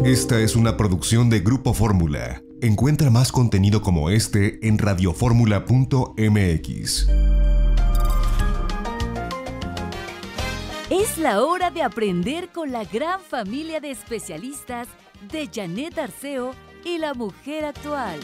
Esta es una producción de Grupo Fórmula. Encuentra más contenido como este en radioformula.mx. Es la hora de aprender con la gran familia de especialistas de Janet Arceo y la mujer actual.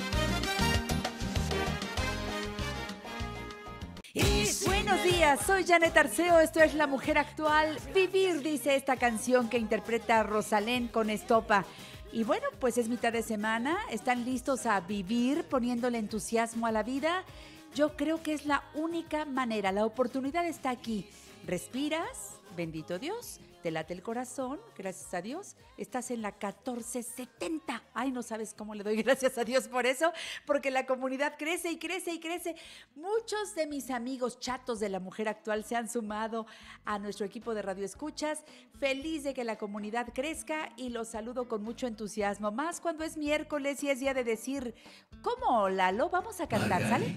Buenos días, soy Janet Arceo, esto es La Mujer Actual. Vivir, dice esta canción que interpreta Rosalén con Estopa. Y bueno, pues es mitad de semana, ¿están listos a vivir poniéndole entusiasmo a la vida? Yo creo que es la única manera, la oportunidad está aquí. Respiras, bendito Dios, te late el corazón, gracias a Dios, estás en la 1470. Ay, no sabes cómo le doy gracias a Dios por eso, porque la comunidad crece y crece y crece. Muchos de mis amigos chatos de La Mujer Actual se han sumado a nuestro equipo de Radio Escuchas. Feliz de que la comunidad crezca y los saludo con mucho entusiasmo, más cuando es miércoles y es día de decir, ¿cómo, Lalo? Vamos a cantar, ¿sale?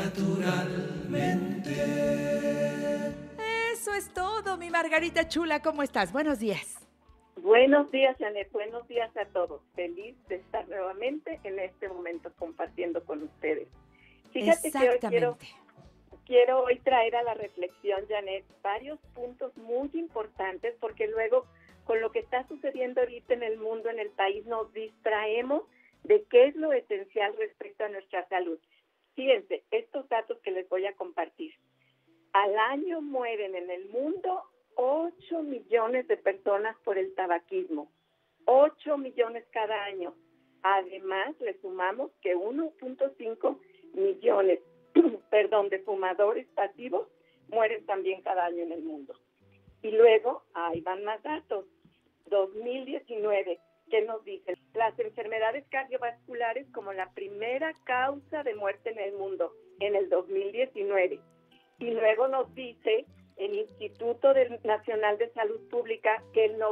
Naturalmente. Eso es todo, mi Margarita chula, ¿cómo estás? Buenos días. Buenos días, Janet. Buenos días a todos. Feliz de estar nuevamente en este momento compartiendo con ustedes. Fíjate que hoy quiero hoy traer a la reflexión, Janet, varios puntos muy importantes, porque luego con lo que está sucediendo ahorita en el mundo, en el país, nos distraemos de qué es lo esencial respecto a nuestra salud. Fíjense, estos datos que les voy a compartir. Al año mueren en el mundo 8 millones de personas por el tabaquismo. 8 millones cada año. Además, le sumamos que 1.5 millones de fumadores pasivos mueren también cada año en el mundo. Y luego, ahí van más datos. 2019, ¿qué nos dicen? Las enfermedades cardiovasculares como la primera causa de muerte en el mundo en el 2019. Y luego nos dice el Instituto Nacional de Salud Pública que el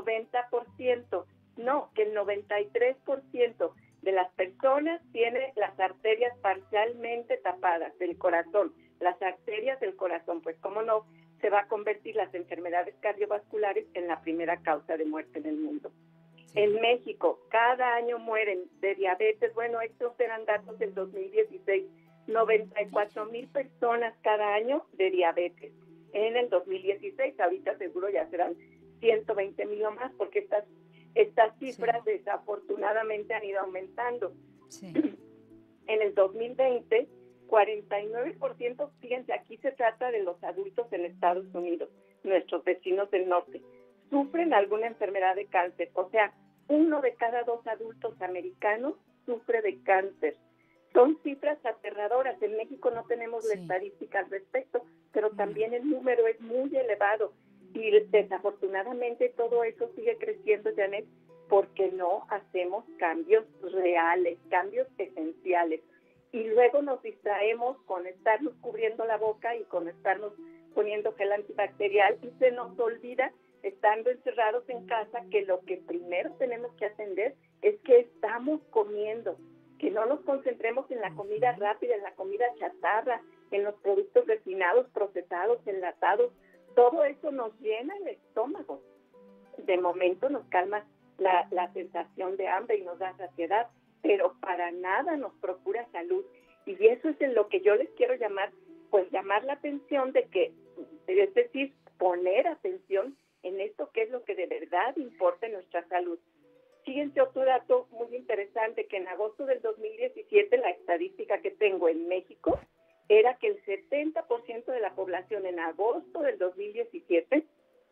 93% de las personas tiene las arterias parcialmente tapadas del corazón. Las arterias del corazón, pues cómo no se va a convertir las enfermedades cardiovasculares en la primera causa de muerte en el mundo. Sí. En México, cada año mueren de diabetes. Bueno, estos eran datos del 2016. 94,000 personas cada año de diabetes. En el 2016, ahorita seguro ya serán 120,000 o más, porque estas cifras desafortunadamente han ido aumentando. Sí. En el 2020, 49%, fíjense, aquí se trata de los adultos en Estados Unidos, nuestros vecinos del norte, sufren alguna enfermedad de cáncer. O sea, 1 de cada 2 adultos americanos sufre de cáncer. Son cifras aterradoras. En México no tenemos la estadística al respecto, pero también el número es muy elevado. Y desafortunadamente todo eso sigue creciendo, Janet, porque no hacemos cambios reales, cambios esenciales. Y luego nos distraemos con estarnos cubriendo la boca y con estarnos poniendo gel antibacterial y se nos olvida, estando encerrados en casa, que lo que primero tenemos que atender es que estamos comiendo. Que no nos concentremos en la comida rápida, en la comida chatarra, en los productos refinados, procesados, enlatados. Todo eso nos llena el estómago. De momento nos calma la sensación de hambre y nos da saciedad, pero para nada nos procura salud. Y eso es en lo que yo les quiero llamar la atención de que, es decir, poner atención en esto que es lo que de verdad importa en nuestra salud. Fíjense otro dato muy interesante, que en agosto del 2017 la estadística que tengo en México era que el 70% de la población en agosto del 2017,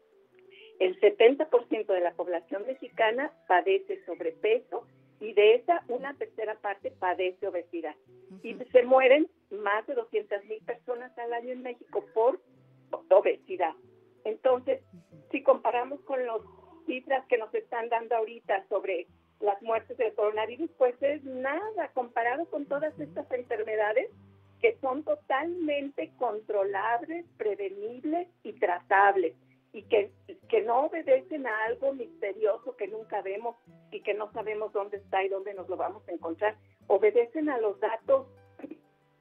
el 70% de la población mexicana padece sobrepeso y de esa una tercera parte padece obesidad. Y se mueren más de 200,000 personas al año en México por obesidad. Entonces, si comparamos con las cifras que nos están dando ahorita sobre las muertes del coronavirus, pues es nada comparado con todas estas enfermedades que son totalmente controlables, prevenibles y tratables, y que no obedecen a algo misterioso que nunca vemos y que no sabemos dónde está y dónde nos lo vamos a encontrar. Obedecen a los datos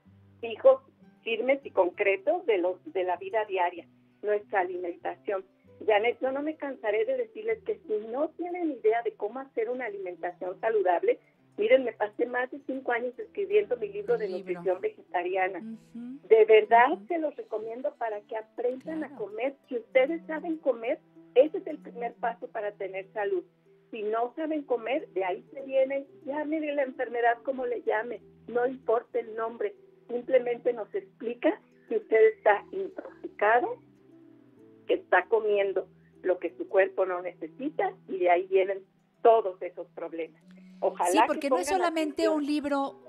fijos, firmes y concretos de la vida diaria, nuestra alimentación. Janet, yo no me cansaré de decirles que si no tienen idea de cómo hacer una alimentación saludable, miren, me pasé más de 5 años escribiendo mi libro de nutrición vegetariana. De verdad se los recomiendo para que aprendan a comer. Si ustedes saben comer, ese es el primer paso para tener salud. Si no saben comer, de ahí se viene, llámenle la enfermedad como le llame, no importa el nombre, simplemente nos explica que usted está intoxicado, que está comiendo lo que su cuerpo no necesita, y de ahí vienen todos esos problemas. Ojalá. Sí, porque no es solamente un libro,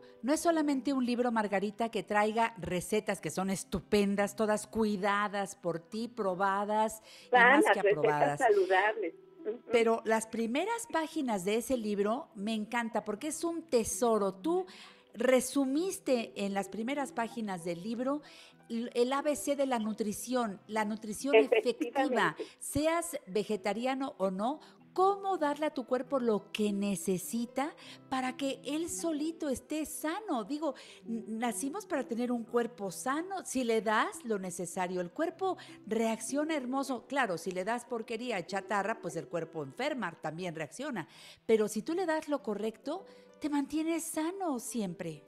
Margarita, que traiga recetas que son estupendas, todas cuidadas por ti, probadas y más que aprobadas. Recetas saludables. Pero las primeras páginas de ese libro me encanta porque es un tesoro. Tú resumiste en las primeras páginas del libro el ABC de la nutrición efectiva, seas vegetariano o no, cómo darle a tu cuerpo lo que necesita para que él solito esté sano. Digo, nacimos para tener un cuerpo sano. Si le das lo necesario, el cuerpo reacciona hermoso. Claro, si le das porquería, chatarra, pues el cuerpo enferma, también reacciona. Pero si tú le das lo correcto, te mantienes sano siempre.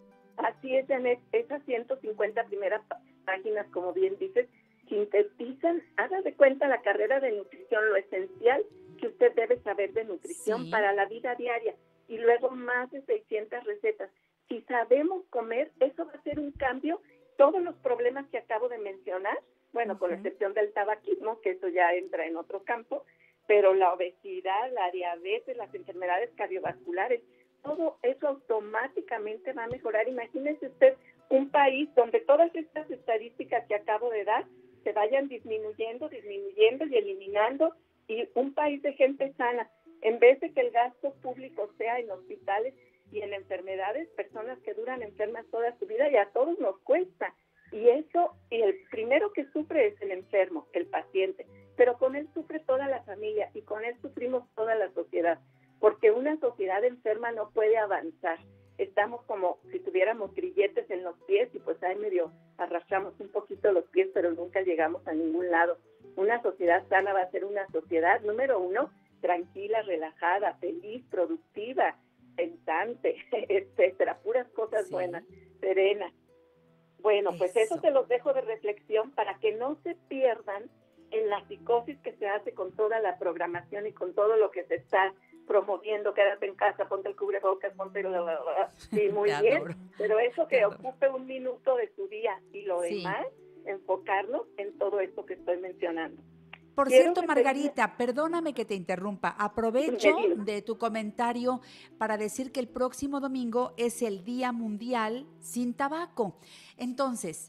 Así es, Janet. Esas 150 primeras páginas, como bien dices, sintetizan, haga de cuenta la carrera de nutrición, lo esencial que usted debe saber de nutrición para la vida diaria, y luego más de 600 recetas. Si sabemos comer, eso va a ser un cambio. Todos los problemas que acabo de mencionar, bueno, con la excepción del tabaquismo, que eso ya entra en otro campo, pero la obesidad, la diabetes, las enfermedades cardiovasculares, todo eso automáticamente va a mejorar. Imagínese usted un país donde todas estas estadísticas que acabo de dar se vayan disminuyendo y eliminando, y un país de gente sana, en vez de que el gasto público sea en hospitales y en enfermedades, personas que duran enfermas toda su vida, y a todos nos cuesta. Y el primero que sufre es el enfermo, el paciente, pero con él sufre toda la familia y con él sufrimos toda la sociedad, porque una sociedad enferma no puede avanzar. Estamos como si tuviéramos grilletes en los pies y pues ahí medio arrastramos un poquito los pies, pero nunca llegamos a ningún lado. Una sociedad sana va a ser una sociedad, número uno, tranquila, relajada, feliz, productiva, pensante, etcétera, puras cosas buenas, serena. Bueno, pues eso se los dejo de reflexión para que no se pierdan en la psicosis que se hace con toda la programación y con todo lo que se está promoviendo. Quédate en casa, ponte el cubrebocas, ponte sí, muy bien, pero eso que ocupe un minuto de tu día y lo demás, enfocarnos en todo esto que estoy mencionando. Por cierto, Margarita, perdóname que te interrumpa. Aprovecho de tu comentario para decir que el próximo domingo es el Día Mundial sin Tabaco. Entonces,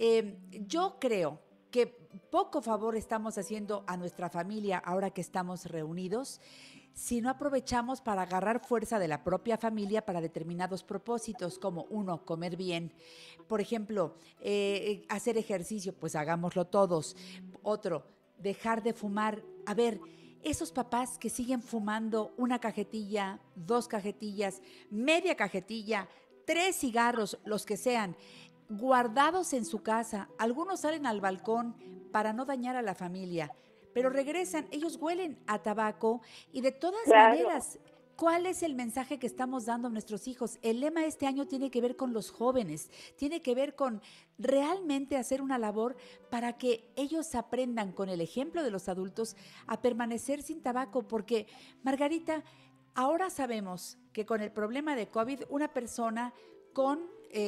yo creo que poco favor estamos haciendo a nuestra familia ahora que estamos reunidos si no aprovechamos para agarrar fuerza de la propia familia para determinados propósitos, como uno, comer bien. Por ejemplo, hacer ejercicio, pues hagámoslo todos. Otro, dejar de fumar. A ver, esos papás que siguen fumando una cajetilla, 2 cajetillas, media cajetilla, 3 cigarros, los que sean, guardados en su casa. Algunos salen al balcón para no dañar a la familia, pero regresan, ellos huelen a tabaco y de todas maneras, ¿cuál es el mensaje que estamos dando a nuestros hijos? El lema este año tiene que ver con los jóvenes, tiene que ver con realmente hacer una labor para que ellos aprendan con el ejemplo de los adultos a permanecer sin tabaco, porque, Margarita, ahora sabemos que con el problema de COVID, una persona con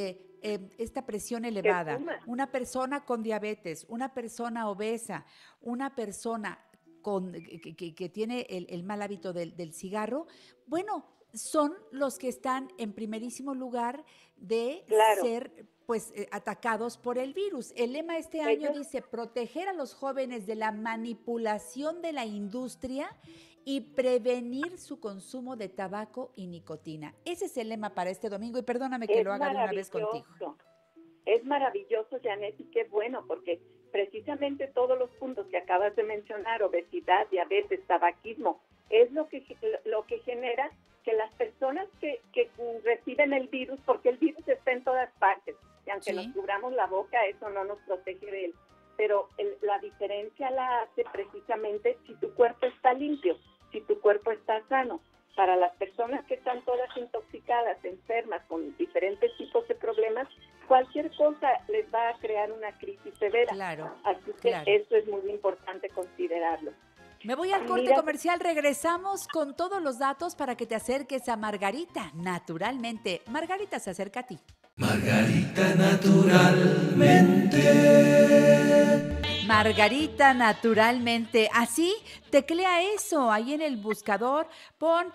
esta presión elevada, una persona con diabetes, una persona obesa, una persona que tiene el mal hábito del cigarro, bueno, son los que están en primerísimo lugar de ser atacados por el virus. El lema este año dice proteger a los jóvenes de la manipulación de la industria y prevenir su consumo de tabaco y nicotina. Ese es el lema para este domingo, y perdóname que lo haga de una vez contigo. Es maravilloso, Janet, y qué bueno, porque precisamente todos los puntos que acabas de mencionar, obesidad, diabetes, tabaquismo, es lo que genera que las personas que reciben el virus, porque el virus está en todas partes, y aunque nos cubramos la boca, eso no nos protege de él, pero la diferencia la hace precisamente si tu cuerpo está limpio, si tu cuerpo está sano. Para las personas que están todas intoxicadas, enfermas, con diferentes tipos de problemas, cualquier cosa les va a crear una crisis severa. Claro, Así que claro. eso es muy importante considerarlo. Me voy al corte comercial, regresamos con todos los datos para que te acerques a Margarita naturalmente. Margarita se acerca a ti. Margarita naturalmente. Margarita naturalmente. Así, teclea eso ahí en el buscador, pon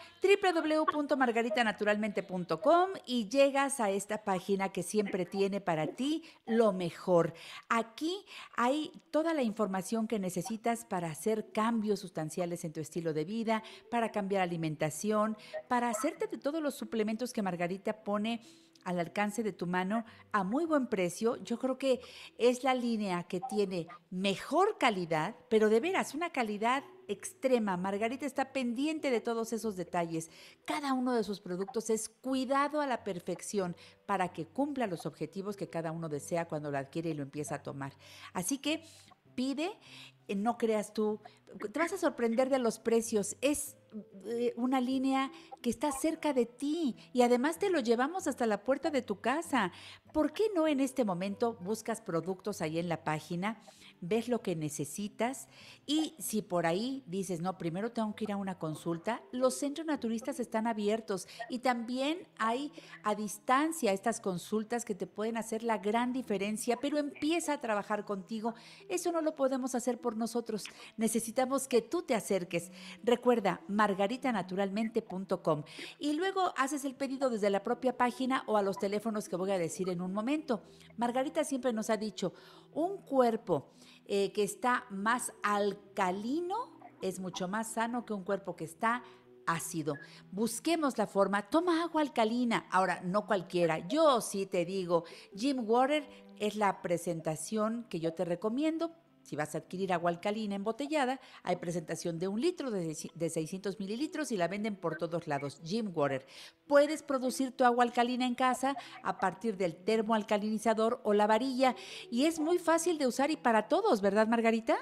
www.margaritanaturalmente.com y llegas a esta página que siempre tiene para ti lo mejor. Aquí hay toda la información que necesitas para hacer cambios sustanciales en tu estilo de vida, para cambiar alimentación, para hacerte de todos los suplementos que Margarita pone al alcance de tu mano a muy buen precio. Yo creo que es la línea que tiene mejor calidad, pero de veras, una calidad extrema. Margarita está pendiente de todos esos detalles. Cada uno de sus productos es cuidado a la perfección para que cumpla los objetivos que cada uno desea cuando lo adquiere y lo empieza a tomar. Así que pide, no creas tú, te vas a sorprender de los precios. Es una línea que está cerca de ti y además te lo llevamos hasta la puerta de tu casa. ¿Por qué no en este momento buscas productos ahí en la página, ves lo que necesitas y si por ahí dices, no, primero tengo que ir a una consulta, los centros naturistas están abiertos y también hay a distancia estas consultas que te pueden hacer la gran diferencia, pero empieza a trabajar contigo. Eso no lo podemos hacer por nosotros. Necesitamos que tú te acerques. Recuerda, margaritanaturalmente.com y luego haces el pedido desde la propia página o a los teléfonos que voy a decir en un momento. Margarita siempre nos ha dicho, un cuerpo que está más alcalino es mucho más sano que un cuerpo que está ácido. Busquemos la forma. Toma agua alcalina. Ahora, no cualquiera. Yo sí te digo, Jim Water es la presentación que yo te recomiendo. Si vas a adquirir agua alcalina embotellada, hay presentación de 1 litro de 600 mililitros y la venden por todos lados. Jim Water. Puedes producir tu agua alcalina en casa a partir del termoalcalinizador o la varilla. Y es muy fácil de usar y para todos, ¿verdad, Margarita?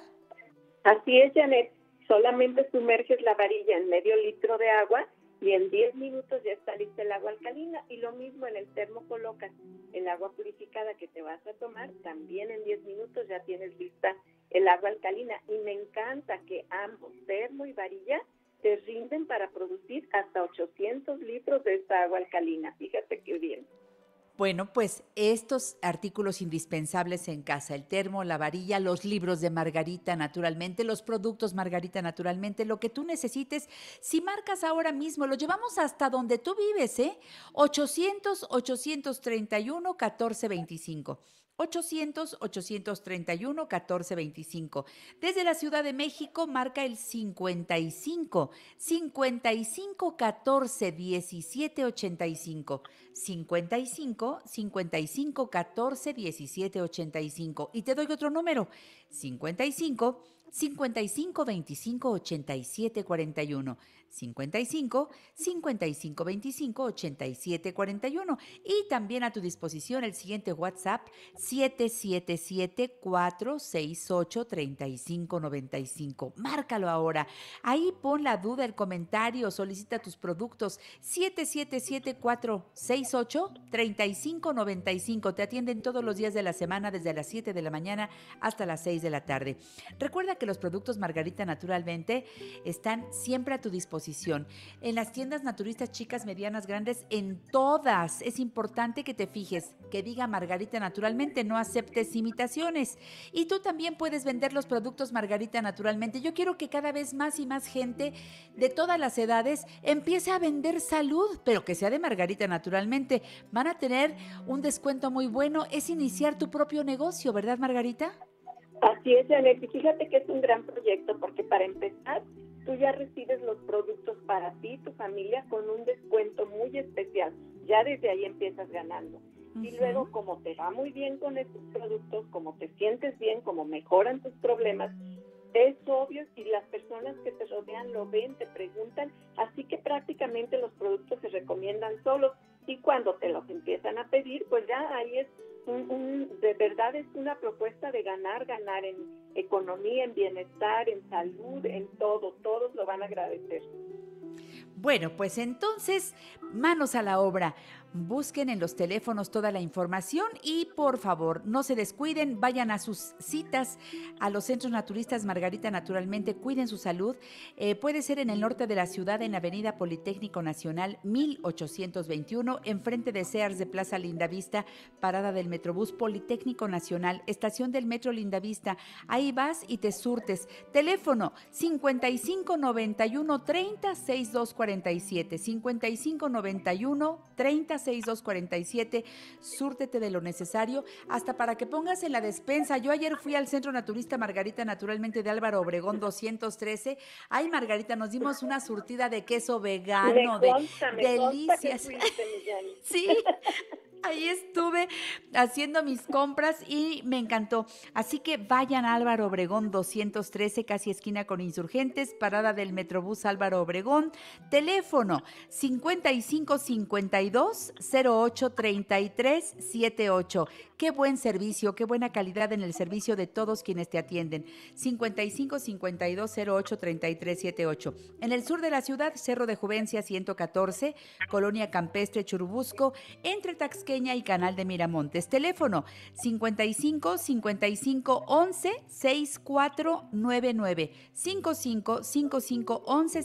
Así es, Janet. Solamente sumerges la varilla en medio litro de agua y en 10 minutos ya está lista el agua alcalina. Y lo mismo en el termo colocas el agua purificada que te vas a tomar, también en 10 minutos ya tienes lista el agua alcalina. Y me encanta que ambos, termo y varilla, te rinden para producir hasta 800 litros de esta agua alcalina. Fíjate qué bien. Bueno, pues estos artículos indispensables en casa, el termo, la varilla, los libros de Margarita naturalmente, los productos Margarita naturalmente, lo que tú necesites, si marcas ahora mismo, lo llevamos hasta donde tú vives, 800-831-1425. 800-831-1425. Desde la Ciudad de México marca el 55 14 17 85. 55 55 14 17 85. Y te doy otro número, 55 55 25 87 41. 55 55 25 87 41. Y también a tu disposición el siguiente WhatsApp, 777-468-3595. Márcalo ahora. Ahí pon la duda, el comentario, solicita tus productos. 777-468-3595. Te atienden todos los días de la semana desde las 7 de la mañana hasta las 6 de la tarde. Recuerda que los productos Margarita naturalmente están siempre a tu disposición. En las tiendas naturistas chicas, medianas, grandes, en todas. Es importante que te fijes, que diga Margarita naturalmente, no aceptes imitaciones. Y tú también puedes vender los productos Margarita naturalmente. Yo quiero que cada vez más y más gente de todas las edades empiece a vender salud, pero que sea de Margarita naturalmente. Van a tener un descuento muy bueno. Es iniciar tu propio negocio, ¿verdad, Margarita? Así es, Janet. Y fíjate que es un gran proyecto porque para empezar, tú ya recibes los productos para ti y tu familia con un descuento muy especial. Ya desde ahí empiezas ganando. Y luego, como te va muy bien con estos productos, como te sientes bien, como mejoran tus problemas, es obvio y las personas que te rodean lo ven, te preguntan, así que prácticamente los productos se recomiendan solos y cuando te los empiezan a pedir, pues ya ahí es de verdad es una propuesta de ganar en economía, en bienestar, en salud, en todo. Todos lo van a agradecer. Bueno, pues entonces, manos a la obra. Busquen en los teléfonos toda la información y por favor, no se descuiden, vayan a sus citas a los centros naturistas Margarita Naturalmente, cuiden su salud. Puede ser en el norte de la ciudad, en la Avenida Politécnico Nacional 1821, enfrente de Sears de Plaza Lindavista, parada del Metrobús Politécnico Nacional, estación del Metro Lindavista. Ahí vas y te surtes. Teléfono 5591 30 6247, 5591 30 6247, súrtete de lo necesario, hasta para que pongas en la despensa. Yo ayer fui al Centro Naturista Margarita Naturalmente de Álvaro Obregón 213. Ay, Margarita, nos dimos una surtida de queso vegano, Me consta delicias. que fuiste, Millán. Sí. Ahí estuve haciendo mis compras y me encantó. Así que vayan a Álvaro Obregón 213, casi esquina con Insurgentes, parada del Metrobús Álvaro Obregón. Teléfono 5552 08 33 78. Qué buen servicio, qué buena calidad en el servicio de todos quienes te atienden. 5552 08 33 78. En el sur de la ciudad, Cerro de Juvencia 114, Colonia Campestre Churubusco, entre Taxqueña y Canal de Miramontes. Teléfono 55 55 11 6499. 55 55 11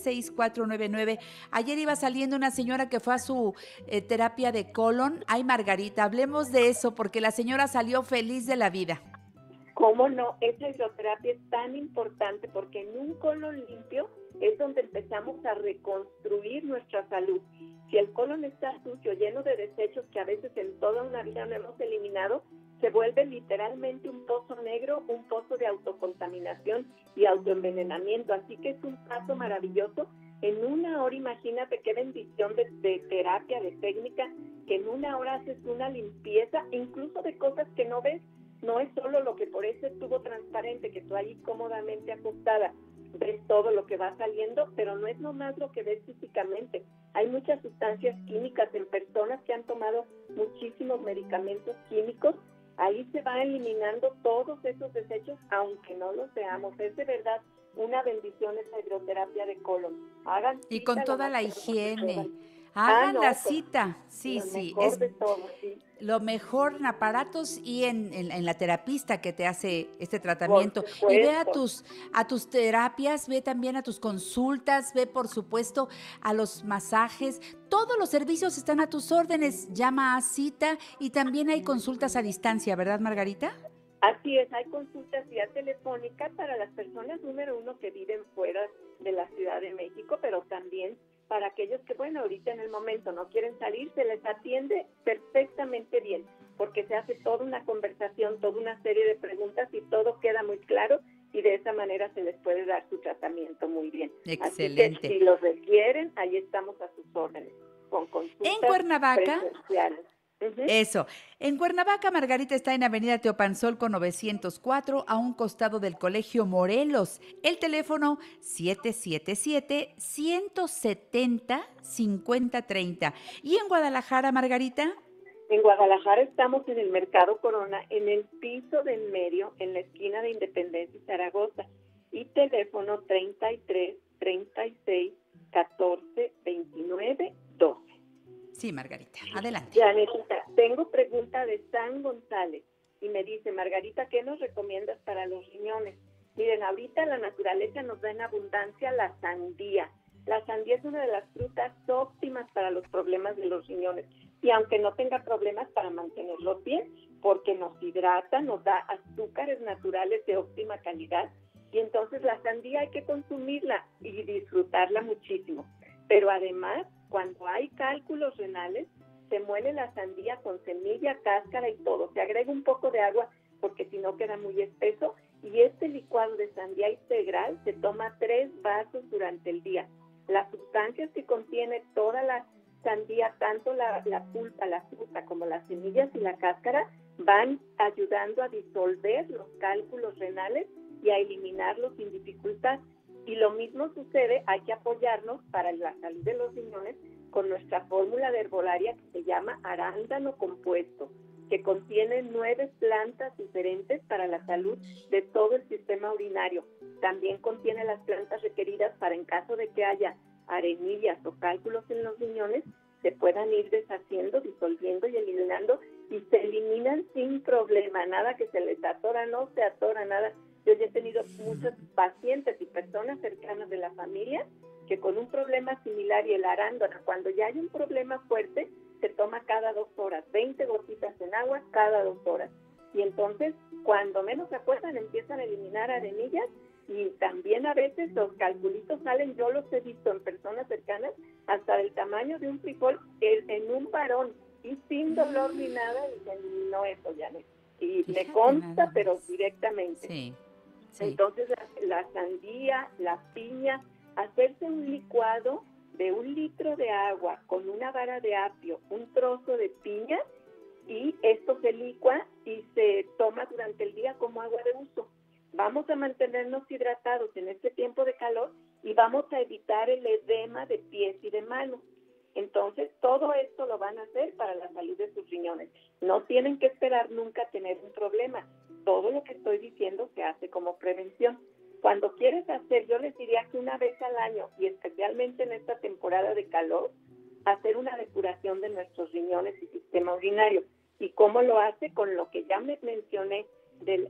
6499. Ayer iba saliendo una señora que fue a su terapia de colon. Ay, Margarita, hablemos de eso porque la señora salió feliz de la vida. ¿Cómo no? Esa hidroterapia es tan importante porque en un colon limpio es donde empezamos a reconstruir nuestra salud. Si el colon está sucio, lleno de desechos que a veces en toda una vida no hemos eliminado, se vuelve literalmente un pozo negro, un pozo de autocontaminación y autoenvenenamiento. Así que es un paso maravilloso. En una hora, imagínate qué bendición de terapia, de técnica, que en una hora haces una limpieza, incluso de cosas que no ves. No es solo lo que por ese tubo transparente que tú ahí cómodamente acostada ves todo lo que va saliendo, pero no es nomás lo que ves físicamente. Hay muchas sustancias químicas en personas que han tomado muchísimos medicamentos químicos. Ahí se va eliminando todos esos desechos, aunque no los veamos. Es de verdad una bendición esa hidroterapia de colon. Hagan y con toda la higiene. Hagan la cita. Sí, lo sí. mejor de todo, sí. Lo mejor en aparatos y en la terapista que te hace este tratamiento. Y ve a tus terapias, ve también a tus consultas, ve por supuesto a los masajes. Todos los servicios están a tus órdenes. Llama a cita y también hay consultas a distancia, ¿verdad, Margarita? Así es, hay consultas vía telefónica para las personas, número uno, que viven fuera de la Ciudad de México, pero también para aquellos que, bueno, ahorita en el momento no quieren salir, se les atiende perfectamente bien, porque se hace toda una conversación, toda una serie de preguntas y todo queda muy claro y de esa manera se les puede dar su tratamiento muy bien. Excelente. Así que, si los requieren, ahí estamos a sus órdenes, con consultas en Cuernavaca. presenciales. Eso. En Cuernavaca, Margarita está en Avenida Teopanzol con 904, a un costado del Colegio Morelos. El teléfono 777-170-5030. ¿Y en Guadalajara, Margarita? En Guadalajara estamos en el Mercado Corona, en el piso del medio, en la esquina de Independencia y Zaragoza. Y teléfono 33 36 14 29 12. Sí, Margarita, adelante. Janetita, tengo pregunta de San González y me dice, Margarita, ¿qué nos recomiendas para los riñones? Miren, ahorita la naturaleza nos da en abundancia la sandía. La sandía es una de las frutas óptimas para los problemas de los riñones y aunque no tenga problemas para mantenerlos bien, porque nos hidrata, nos da azúcares naturales de óptima calidad y entonces la sandía hay que consumirla y disfrutarla muchísimo. Pero además, cuando hay cálculos renales, se muele la sandía con semilla, cáscara y todo. Se agrega un poco de agua porque si no queda muy espeso. Y este licuado de sandía integral se toma 3 vasos durante el día. Las sustancias que contiene toda la sandía, tanto la pulpa, la fruta, como las semillas y la cáscara, van ayudando a disolver los cálculos renales y a eliminarlos sin dificultad. Y lo mismo sucede, hay que apoyarnos para la salud de los riñones con nuestra fórmula de herbolaria que se llama arándano compuesto. que contiene 9 plantas diferentes para la salud de todo el sistema urinario. También contiene las plantas requeridas para, en caso de que haya arenillas o cálculos en los riñones, se puedan ir deshaciendo, disolviendo y eliminando, y se eliminan sin problema. Nada que se les atora, no se atora nada. Yo ya he tenido muchos pacientes y personas cercanas de la familia que con un problema similar, y el arándano, cuando ya hay un problema fuerte, se toma cada 2 horas, 20 gotitas en agua cada 2 horas. Y entonces, cuando menos se acuerdan, empiezan a eliminar arenillas, y también a veces los calculitos salen, yo los he visto en personas cercanas, hasta del tamaño de un frijol en un varón, y sin dolor ni nada, y dicen, no, eso ya no. Y Fíjate, me consta, nada pero más. directamente. Sí, sí. Entonces, la sandía, la piña, hacerse un licuado de 1 litro de agua con una vara de apio, un trozo de piña, y esto se licua y se toma durante el día como agua de uso. Vamos a mantenernos hidratados en este tiempo de calor y vamos a evitar el edema de pies y de manos. Entonces, todo esto lo van a hacer para la salud de sus riñones. No tienen que esperar nunca tener un problema. Todo lo que estoy diciendo se hace como prevención. Cuando quieres hacer, yo les diría que una vez al año, y especialmente en esta temporada de calor, hacer una depuración de nuestros riñones y sistema urinario. ¿Y cómo lo hace? Con lo que ya me mencioné del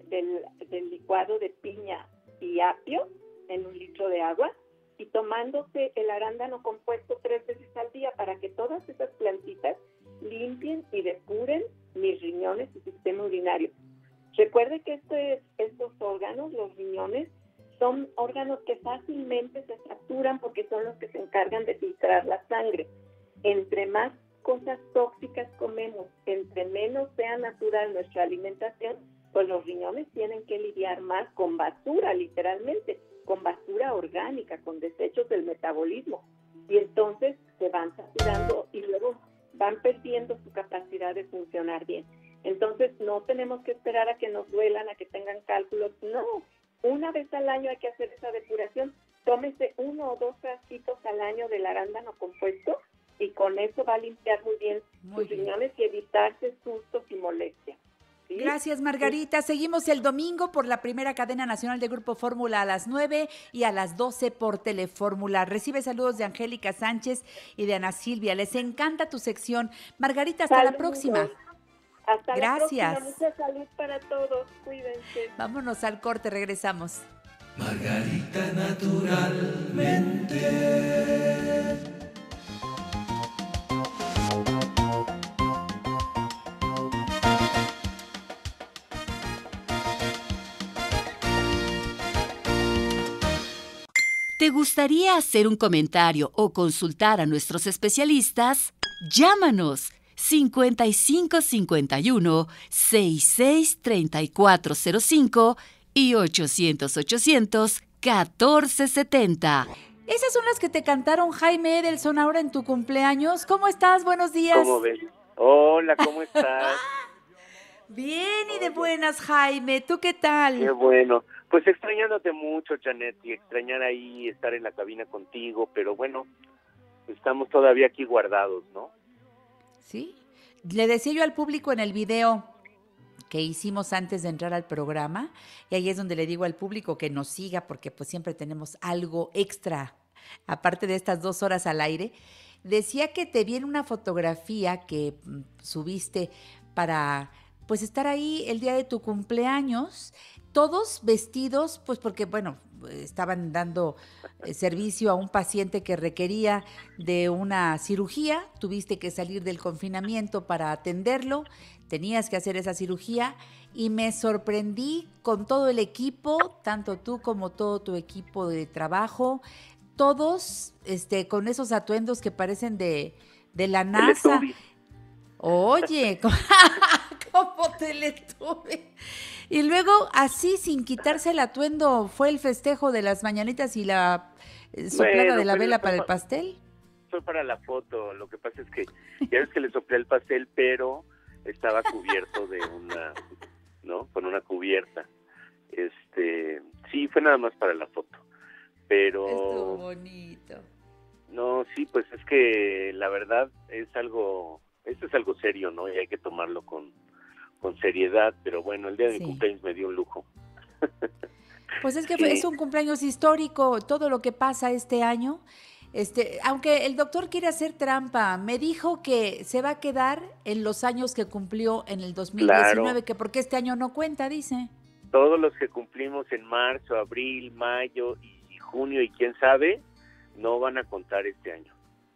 licuado de piña y apio en 1 litro de agua, y tomándose el arándano compuesto 3 veces al día para que todas esas plantitas limpien y depuren mis riñones y sistema urinario. Recuerde que estos órganos, los riñones, son órganos que fácilmente se saturan porque son los que se encargan de filtrar la sangre. Entre más cosas tóxicas comemos, entre menos sea natural nuestra alimentación, pues los riñones tienen que lidiar más con basura, literalmente, con basura orgánica, con desechos del metabolismo. Y entonces se van saturando y luego van perdiendo su capacidad de funcionar bien. Entonces no tenemos que esperar a que nos duelan, a que tengan cálculos, no. Una vez al año hay que hacer esa depuración. Tómese 1 o 2 frasquitos al año del arándano compuesto y con eso va a limpiar muy bien sus riñones y evitarse sustos y molestias. ¿Sí? Gracias, Margarita. Seguimos el domingo por la primera cadena nacional de Grupo Fórmula a las 9 y a las 12 por Telefórmula. Recibe saludos de Angélica Sánchez y de Ana Silvia. Les encanta tu sección. Margarita, hasta la próxima. Hasta Gracias. la próxima. Mucha salud para todos. Cuídense. Vámonos al corte, regresamos. Margarita naturalmente. ¿Te gustaría hacer un comentario o consultar a nuestros especialistas? Llámanos 5551 66 3405 y 800 1470. Esas son las que te cantaron Jaime Edelson ahora en tu cumpleaños. ¿Cómo estás? Buenos días. ¿Cómo ves? Hola, ¿cómo estás? Bien y de buenas, Jaime. ¿Tú qué tal? Qué bueno. Pues extrañándote mucho, Janet, y extrañar ahí estar en la cabina contigo, pero bueno, estamos todavía aquí guardados, ¿no? Sí. Le decía yo al público en el video que hicimos antes de entrar al programa, y ahí es donde le digo al público que nos siga, porque pues siempre tenemos algo extra, aparte de estas 2 horas al aire. Decía que te vi en una fotografía que subiste para pues estar ahí el día de tu cumpleaños, todos vestidos, pues porque, bueno, estaban dando servicio a un paciente que requería de una cirugía, tuviste que salir del confinamiento para atenderlo, tenías que hacer esa cirugía y me sorprendí con todo el equipo, tanto tú como todo tu equipo de trabajo, todos con esos atuendos que parecen de la NASA. Oye, como Teletubby. Y luego, así, sin quitarse el atuendo, fue el festejo de las mañanitas y la soplada de la vela para el pastel. Fue para la foto. Lo que pasa es que ya ves que le soplé el pastel, pero estaba cubierto de una, ¿no? Con una cubierta. Sí, fue nada más para la foto. Pero estuvo bonito. No, sí, pues es que la verdad esto es algo serio, ¿no? Y hay que tomarlo con con seriedad, pero bueno, el día de mi Sí. cumpleaños me dio un lujo. Pues es que Sí. es un cumpleaños histórico, todo lo que pasa este año. Aunque el doctor quiere hacer trampa, me dijo que se va a quedar en los años que cumplió en el 2019, Claro. que porque este año no cuenta, dice. Todos los que cumplimos en marzo, abril, mayo y junio y quién sabe, no van a contar este año.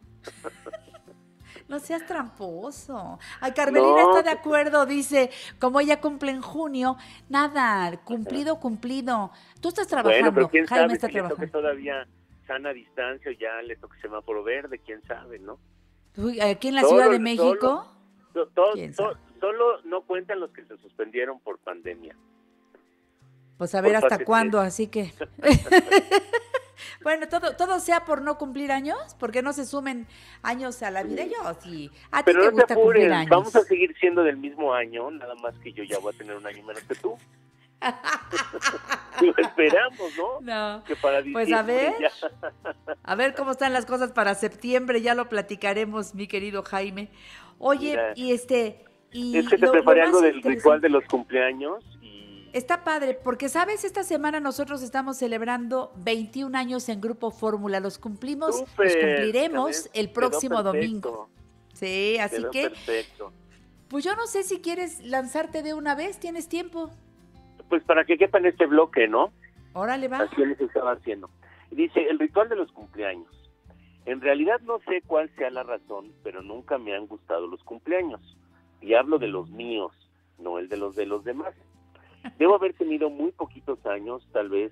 No seas tramposo. Ay, Carmelina No. está de acuerdo, dice, como ella cumple en junio, nada, cumplido. Tú estás Bueno, trabajando, pero quién Jaime sabe está si le toque trabajando. todavía sana distancia o ya le toque semáforo verde, quién sabe, ¿no? Uy, aquí en la Solo- Ciudad de México, ¿quién sabe? Solo no cuentan los que se suspendieron por pandemia. Pues a ver Por hasta fase cuándo, 3. así que... Bueno, todo sea por no cumplir años, porque no se sumen años a la vida. Yo sí. A ti Pero te no te gusta cumplir apures, años. vamos a seguir siendo del mismo año, nada más que yo ya voy a tener un año menos que tú. Lo esperamos, ¿no? No. Que para Pues a ver. diciembre ya. A ver cómo están las cosas para septiembre, ya lo platicaremos, mi querido Jaime. Oye, Mira, y es que te lo preparé más algo del interesante- ritual de los cumpleaños y Está padre, porque sabes, esta semana nosotros estamos celebrando 21 años en Grupo Fórmula. Los cumplimos, los súper, cumpliremos ¿sabes? el Quedó próximo perfecto, domingo. Sí, así quedó que, perfecto. pues yo no sé si quieres lanzarte de una vez, ¿tienes tiempo? Pues para que quepa en este bloque, ¿no? Órale, va. Así les estaba haciendo. Dice, el ritual de los cumpleaños. En realidad no sé cuál sea la razón, pero nunca me han gustado los cumpleaños. Y hablo de los míos, no el de los demás. Debo haber tenido muy poquitos años, tal vez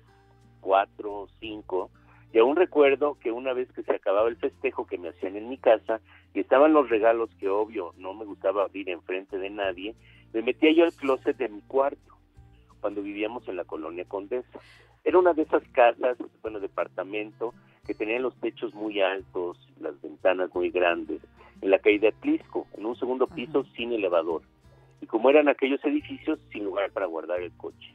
4 o 5, y aún recuerdo que una vez que se acababa el festejo que me hacían en mi casa, y estaban los regalos que obvio no me gustaba abrir enfrente de nadie, me metía yo al closet de mi cuarto, cuando vivíamos en la colonia Condesa. Era una de esas casas, bueno, departamento, que tenían los techos muy altos, las ventanas muy grandes, en la calle de Atlisco, en un segundo piso sin elevador. Y como eran aquellos edificios, sin lugar para guardar el coche.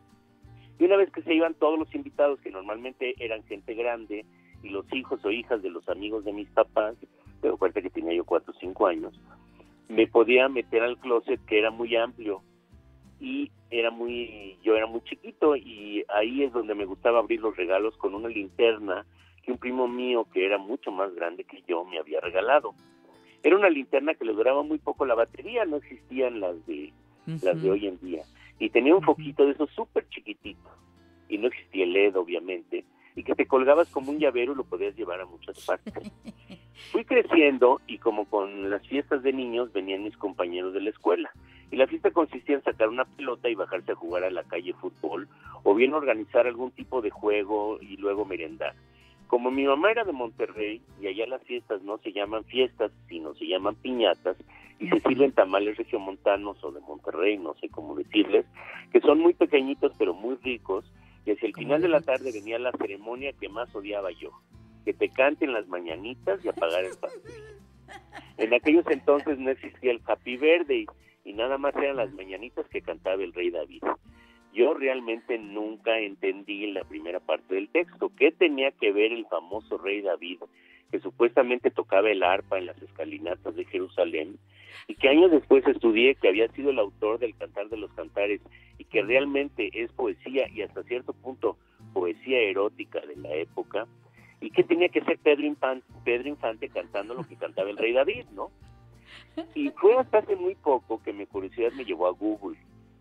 Y una vez que se iban todos los invitados, que normalmente eran gente grande, y los hijos o hijas de los amigos de mis papás, pero cuenta que tenía yo 4 o 5 años, me podía meter al closet, que era muy amplio, y yo era muy chiquito, y ahí es donde me gustaba abrir los regalos con una linterna que un primo mío, que era mucho más grande que yo, me había regalado. Era una linterna que le duraba muy poco la batería, no existían las de hoy en día. Y tenía un foquito de esos súper chiquitito. Y no existía el LED, obviamente. Y que te colgabas como un llavero y lo podías llevar a muchas partes. Fui creciendo y como con las fiestas de niños venían mis compañeros de la escuela. Y la fiesta consistía en sacar una pelota y bajarse a jugar a la calle fútbol. O bien organizar algún tipo de juego y luego merendar. Como mi mamá era de Monterrey y allá las fiestas no se llaman fiestas, sino se llaman piñatas, y se sirven tamales regiomontanos o de Monterrey, no sé cómo decirles, que son muy pequeñitos pero muy ricos, y hacia el final de la tarde venía la ceremonia que más odiaba yo, que te canten las mañanitas y apagar el pastel. En aquellos entonces no existía el Happy Birthday y nada más eran las mañanitas que cantaba el rey David. Yo realmente nunca entendí la primera parte del texto. ¿Qué tenía que ver el famoso rey David, que supuestamente tocaba el arpa en las escalinatas de Jerusalén, y que años después estudié que había sido el autor del Cantar de los Cantares, y que realmente es poesía y hasta cierto punto poesía erótica de la época? ¿Y qué tenía que ser Pedro Infante cantando lo que cantaba el rey David, no? Y fue hasta hace muy poco que mi curiosidad me llevó a Google.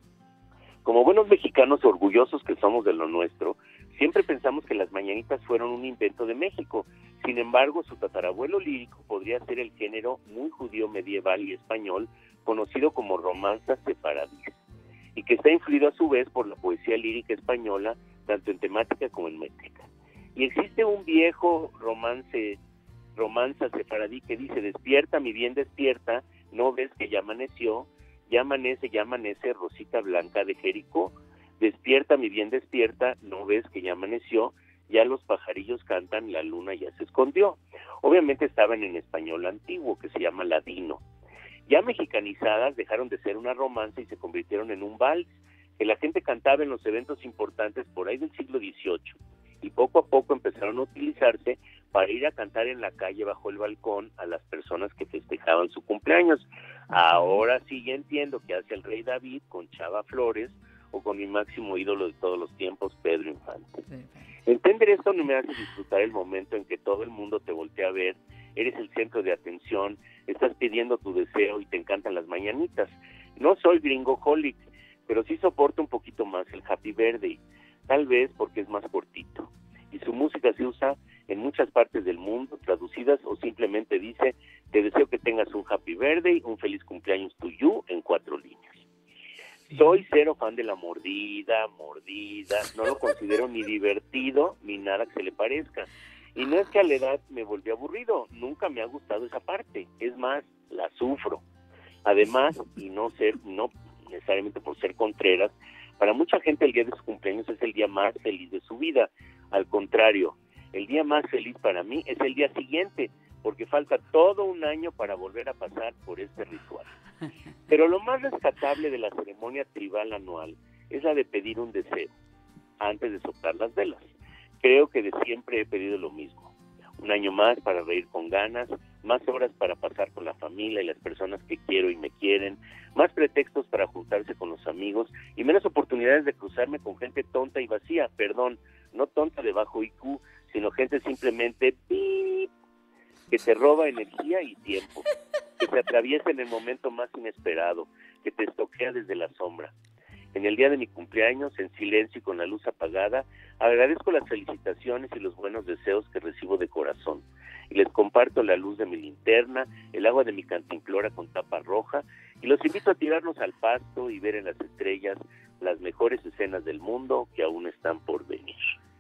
Como buenos mexicanos orgullosos que somos de lo nuestro, siempre pensamos que las mañanitas fueron un invento de México. Sin embargo, su tatarabuelo lírico podría ser el género muy judío medieval y español, conocido como romanza sefaradí, y que está influido a su vez por la poesía lírica española, tanto en temática como en métrica. Y existe un viejo romanza sefaradí que dice: despierta, mi bien, despierta, no ves que ya amaneció, ya amanece, rosita blanca de Jericó. Despierta, mi bien, despierta, no ves que ya amaneció, ya los pajarillos cantan, la luna ya se escondió. Obviamente estaban en español antiguo, que se llama ladino. Ya mexicanizadas, dejaron de ser una romanza y se convirtieron en un vals, que la gente cantaba en los eventos importantes por ahí del siglo XVIII. Y poco a poco empezaron a utilizarse para ir a cantar en la calle bajo el balcón a las personas que festejaban su cumpleaños. Ahora sí ya entiendo qué hace el rey David con Chava Flores o con mi máximo ídolo de todos los tiempos, Pedro Infante. Entender esto no me hace disfrutar el momento en que todo el mundo te voltea a ver, eres el centro de atención, estás pidiendo tu deseo y te encantan las mañanitas. No soy gringoholic, pero sí soporto un poquito más el Happy Birthday, tal vez porque es más cortito. Y su música se usa en muchas partes del mundo, traducidas o simplemente dice, te deseo que tengas un Happy Birthday, un feliz cumpleaños to you, en 4 líneas. Soy cero fan de la mordida, no lo considero ni divertido ni nada que se le parezca. Y no es que a la edad me volví aburrido, nunca me ha gustado esa parte, es más, la sufro. Además, y no necesariamente por ser contreras, para mucha gente el día de su cumpleaños es el día más feliz de su vida. Al contrario, el día más feliz para mí es el día siguiente, porque falta todo un año para volver a pasar por este ritual. Pero lo más rescatable de la ceremonia tribal anual es la de pedir un deseo antes de soplar las velas. Creo que de siempre he pedido lo mismo. Un año más para reír con ganas, más horas para pasar con la familia y las personas que quiero y me quieren, más pretextos para juntarse con los amigos y menos oportunidades de cruzarme con gente tonta y vacía. Perdón, no tonta de bajo IQ, sino gente simplemente ¡pip!, que te roba energía y tiempo, que te atraviesa en el momento más inesperado, que te estoquea desde la sombra. En el día de mi cumpleaños, en silencio y con la luz apagada, agradezco las felicitaciones y los buenos deseos que recibo de corazón. Y les comparto la luz de mi linterna, el agua de mi cantimplora con tapa roja, y los invito a tirarnos al pasto y ver en las estrellas las mejores escenas del mundo que aún están por venir.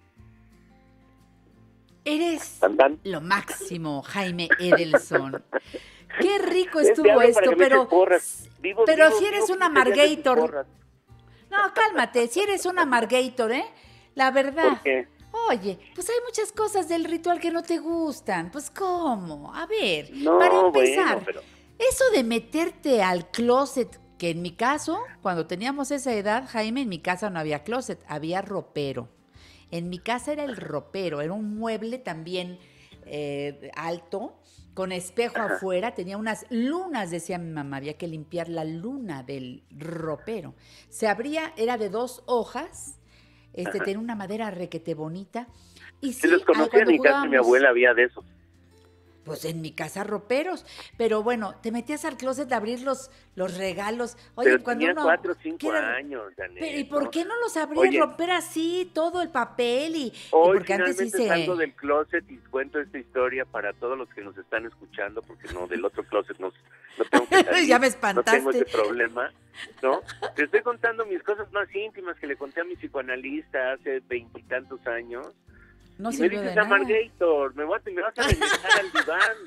Eres ¿Andan? lo máximo, Jaime Edelson. Qué rico estuvo esto, pero si eres una Margator. No, cálmate, si eres una Margator, la verdad. ¿Por qué? Oye, pues hay muchas cosas del ritual que no te gustan. Pues, ¿cómo? A ver, No, para empezar, bueno, pero... eso de meterte al closet, que en mi caso, cuando teníamos esa edad, Jaime, en mi casa no había closet, había ropero. En mi casa era el ropero, era un mueble también alto, con espejo afuera, tenía unas lunas, decía mi mamá, había que limpiar la luna del ropero. Se abría, era de 2 hojas, tenía una madera requete bonita. Y sí, los conocía, en mi casa de mi abuela había de esos. Pues en mi casa roperos, pero bueno, te metías al closet a abrir los regalos. Oye, pero cuando tenía uno 4 o 5 años, Janet. Pero ¿y por qué no los abrías, romper así todo el papel? Y hoy porque antes sí salgo del closet y cuento esta historia para todos los que nos están escuchando, porque no, del otro closet no tengo que salir. Ya me espantaste. No tengo ese problema, ¿no? Te estoy contando mis cosas más íntimas que le conté a mi psicoanalista hace 20 y tantos años. No y me dices a Margator, me vas a regresar al diván.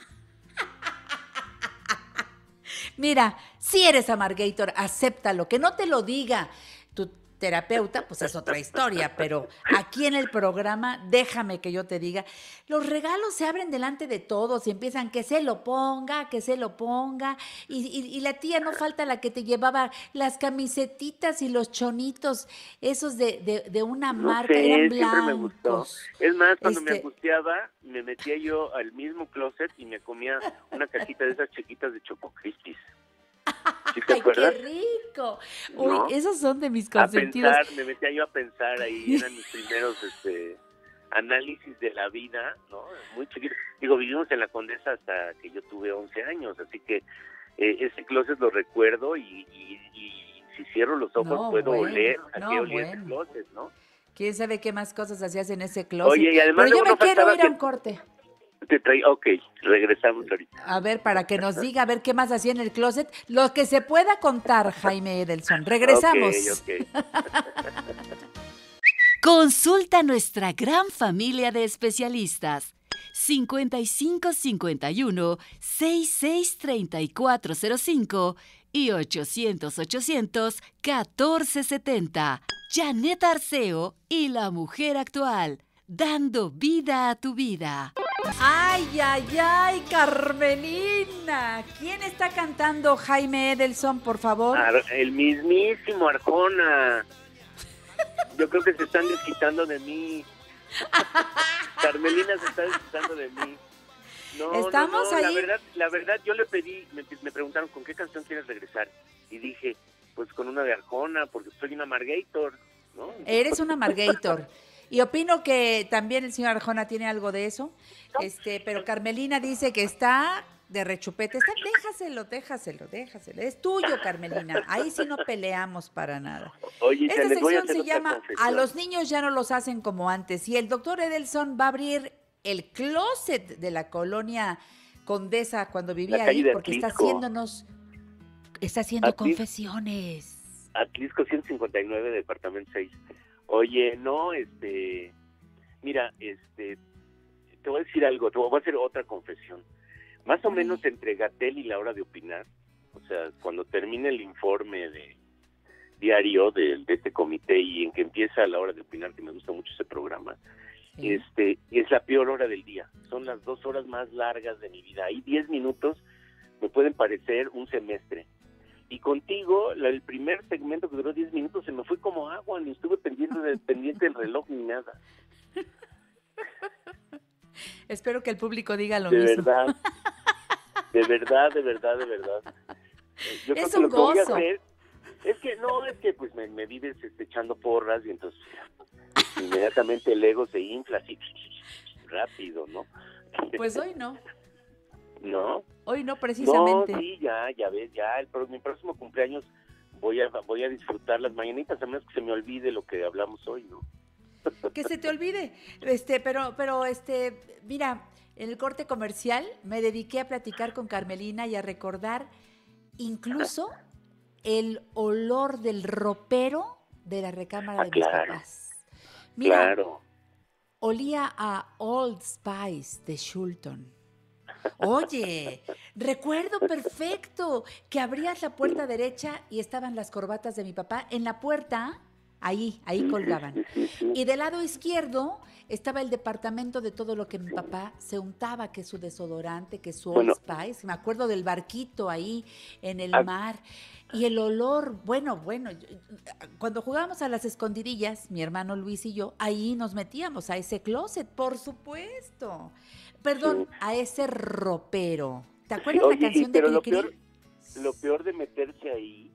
Mira, si eres Amargator, acéptalo, que no te lo diga tu terapeuta, pues es otra historia, pero aquí en el programa, déjame que yo te diga, los regalos se abren delante de todos y empiezan que se lo ponga, y la tía no falta la que te llevaba las camisetitas y los chonitos, esos de una marca, eran blancos. Siempre me gustó. Es más, cuando me angustiaba, me metía yo al mismo closet y me comía una cajita de esas chiquitas de Choco Crispies. ¿Sí te acuerdas? ¡Qué rico! Uy, ¿no? Esos son de mis consentidos. Me metía yo a pensar ahí, eran mis primeros análisis de la vida, ¿no? Muy chiquito. Digo, vivimos en la Condesa hasta que yo tuve 11 años, así que ese closet lo recuerdo y si cierro los ojos puedo oler a qué olía ese closet, ¿no? ¿Quién sabe qué más cosas hacías en ese closet? Oye, y además pero yo me quiero ir a un corte. Ok, regresamos ahorita. A ver, para que nos diga, a ver qué más hacía en el closet. Lo que se pueda contar, Jaime Edelson. Regresamos. Okay. Consulta a nuestra gran familia de especialistas. 5551-663405 y 800-800-1470. Janet Arceo y la mujer actual. Dando vida a tu vida. ¡Ay, Carmelina! ¿Quién está cantando Jaime Edelson, por favor? El mismísimo Arjona. Yo creo que se están desquitando de mí. Carmelina se está desquitando de mí. Estamos ahí. La verdad, yo le pedí, me preguntaron con qué canción quieres regresar. Y dije, pues con una de Arjona, porque soy una Margator, ¿no? Eres una Margator. Y opino que también el señor Arjona tiene algo de eso. Pero Carmelina dice que está de rechupete. Déjaselo. Es tuyo, Carmelina. Ahí sí no peleamos para nada. Oye, Esta les voy a sección hacer se otra llama confesión. A los niños ya no los hacen como antes. Y el doctor Edelson va a abrir el closet de la colonia Condesa cuando vivía calle ahí, de porque está Atlisco. haciendo Atlisco. confesiones. Atlisco 159, departamento 6. Oye, no, mira, te voy a decir algo, te voy a hacer otra confesión. Más o menos entre Gatell y la hora de opinar, o sea, cuando termine el informe diario de este comité y en que empieza la hora de opinar, que me gusta mucho ese programa, Sí. es la peor hora del día. Son las 2 horas más largas de mi vida. Ahí 10 minutos me pueden parecer un semestre. Y contigo, el primer segmento que duró 10 minutos se me fue como agua, ni estuve pendiente del reloj ni nada. Espero que el público diga lo De mismo. verdad. De verdad. Yo creo Es que un lo que voy a gozo. hacer es que pues me vives echando porras y entonces inmediatamente el ego se infla así rápido, ¿no? Pues hoy no. ¿No? Hoy no precisamente. No, sí, ya ves, mi próximo cumpleaños voy a disfrutar las mañanitas, a menos que se me olvide lo que hablamos hoy, ¿no? Que se te olvide. Pero mira, en el corte comercial me dediqué a platicar con Carmelina y a recordar incluso el olor del ropero de la recámara de mis claro. papás. Mira, Claro. olía a Old Spice de Shulton. Oye, recuerdo perfecto que abrías la puerta derecha y estaban las corbatas de mi papá en la puerta, ahí colgaban. Y del lado izquierdo estaba el departamento de todo lo que mi papá se untaba, que es su desodorante, que es su Old Spice. Me acuerdo del barquito ahí en el mar. Y el olor, bueno, cuando jugábamos a las escondidillas, mi hermano Luis y yo, ahí nos metíamos a ese closet, por supuesto. Perdón, Sí. a ese ropero. ¿Te acuerdas Oye, la canción de pero lo Cricri? peor de meterse ahí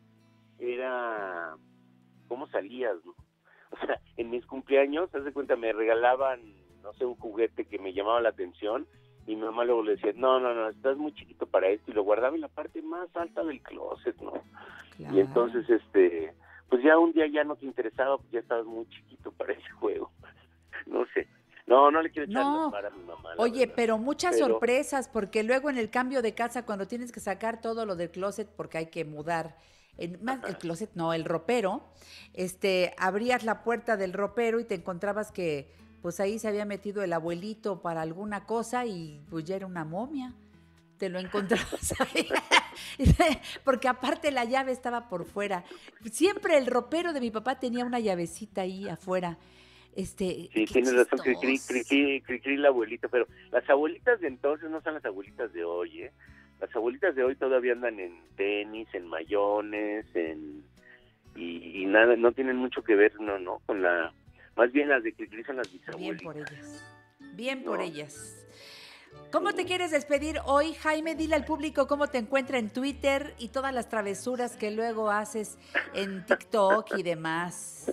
era cómo salías, ¿no? O sea, en mis cumpleaños, haz de cuenta, me regalaban, no sé, un juguete que me llamaba la atención y mi mamá luego le decía, no, estás muy chiquito para esto, y lo guardaba en la parte más alta del closet, ¿no? Claro. Y entonces, pues ya un día ya no te interesaba, pues ya estabas muy chiquito para ese juego. No sé. No le quiero echar No. las manos a mi mamá. la Oye, verdad. pero muchas Pero- sorpresas, porque luego en el cambio de casa, cuando tienes que sacar todo lo del closet, porque hay que mudar, el closet, no, el ropero, abrías la puerta del ropero y te encontrabas que, pues ahí se había metido el abuelito para alguna cosa y pues ya era una momia. Te lo encontrabas ahí. Porque aparte la llave estaba por fuera. Siempre el ropero de mi papá tenía una llavecita ahí afuera. Sí, qué tienes razón, chistoso. Cricri la abuelita, pero las abuelitas de entonces no son las abuelitas de hoy, ¿eh? Las abuelitas de hoy todavía andan en tenis, en mayones, y nada, no tienen mucho que ver, no, con más bien las de Cricri son las Bien bisabuelitas. por ellas. Bien No. por ellas. ¿Cómo te quieres despedir hoy, Jaime? Dile al público cómo te encuentra en Twitter y todas las travesuras que luego haces en TikTok y demás.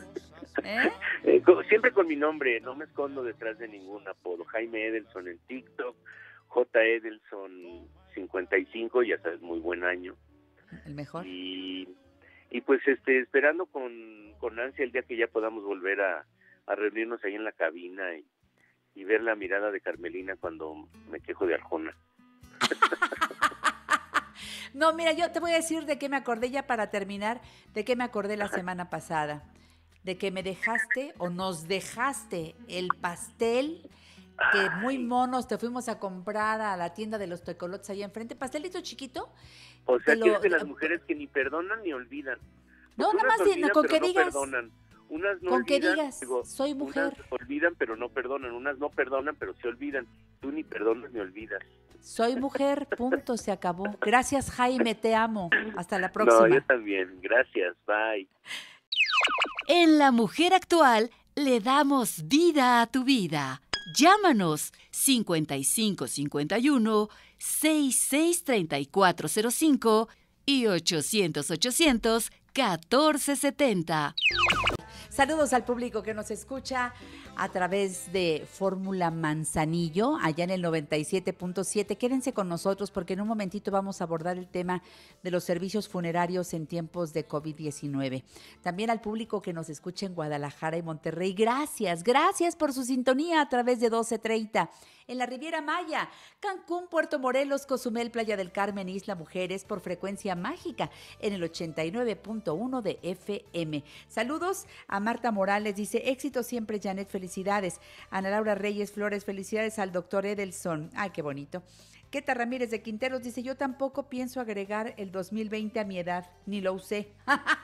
Siempre con mi nombre, no me escondo detrás de ningún apodo. Jaime Edelson en TikTok, J. Edelson 55, ya sabes, muy buen año. El mejor. Y pues esperando con ansia el día que ya podamos volver a reunirnos ahí en la cabina y ver la mirada de Carmelina cuando me quejo de Arjona. No, mira, yo te voy a decir de qué me acordé ya para terminar, de qué me acordé la semana pasada. De que me dejaste o nos dejaste el pastel que muy monos te fuimos a comprar a la tienda de los tecolotes allá enfrente. Pastelito chiquito. O sea, Te que lo- eres de las mujeres que ni perdonan ni olvidan. No, Porque nada unas más olvidan, con pero que no digas. perdonan. Unas no Con que olvidan, digas, soy mujer. Unas olvidan, pero no perdonan. Unas no perdonan, pero se olvidan. Tú ni perdonas ni olvidas. Soy mujer, punto, se acabó. Gracias, Jaime, te amo. Hasta la próxima. No, yo también. Gracias. Bye. En La Mujer Actual le damos vida a tu vida. Llámanos 5551-663405 y 800-800-1470. Saludos al público que nos escucha a través de Fórmula Manzanillo, allá en el 97.7. Quédense con nosotros porque en un momentito vamos a abordar el tema de los servicios funerarios en tiempos de COVID-19. También al público que nos escucha en Guadalajara y Monterrey, gracias por su sintonía a través de 1230. En la Riviera Maya, Cancún, Puerto Morelos, Cozumel, Playa del Carmen, Isla Mujeres, por frecuencia mágica en el 89.1 de FM. Saludos a Marta Morales, dice, éxito siempre, Janet, felicidades. Ana Laura Reyes Flores, felicidades al doctor Edelson. Ay, qué bonito. Queta Ramírez de Quinteros dice, yo tampoco pienso agregar el 2020 a mi edad, ni lo usé.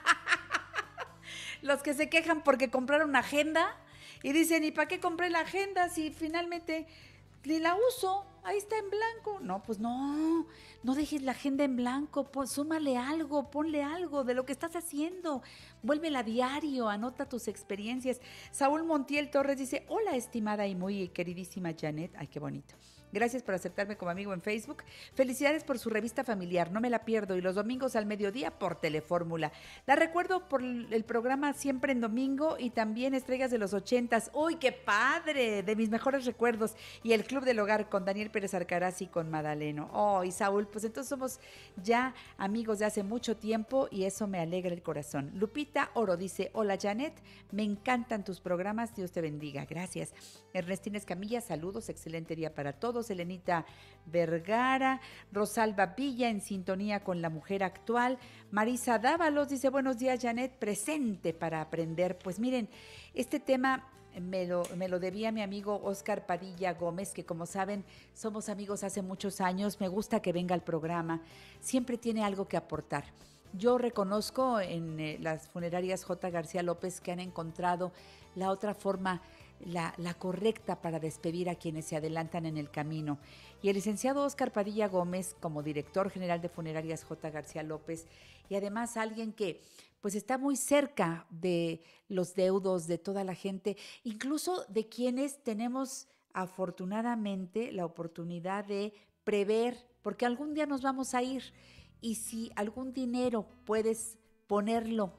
Los que se quejan porque compraron una agenda y dicen, ¿y para qué compré la agenda si finalmente ni la uso? Ahí está en blanco. No, pues no dejes la agenda en blanco, súmale algo, ponle algo de lo que estás haciendo, vuélvela diario, anota tus experiencias. Saúl Montiel Torres dice, hola estimada y muy queridísima Janet, ay qué bonito. Gracias por aceptarme como amigo en Facebook. Felicidades por su revista familiar, no me la pierdo. Y los domingos al mediodía por Telefórmula. La recuerdo por el programa Siempre en Domingo y también Estrellas de los 80s. ¡Uy, qué padre! De mis mejores recuerdos. Y el Club del Hogar con Daniel Pérez Arcaraz y con Madaleno. ¡Oh, y Saúl! Pues entonces somos ya amigos de hace mucho tiempo y eso me alegra el corazón. Lupita Oro dice, hola Janet, me encantan tus programas, Dios te bendiga. Gracias. Ernestina Escamilla, saludos, excelente día para todos. Elenita Vergara, Rosalba Villa en sintonía con La Mujer Actual. Marisa Dávalos dice, buenos días Janet, presente para aprender. Pues miren, este tema me lo debía mi amigo Óscar Padilla Gómez, que como saben somos amigos hace muchos años, me gusta que venga al programa, siempre tiene algo que aportar. Yo reconozco en las funerarias J. García López que han encontrado la otra forma, la correcta para despedir a quienes se adelantan en el camino. Y el licenciado Óscar Padilla Gómez, como director general de Funerarias J. García López, y además alguien que pues está muy cerca de los deudos de toda la gente, incluso de quienes tenemos afortunadamente la oportunidad de prever, porque algún día nos vamos a ir, y si algún dinero puedes ponerlo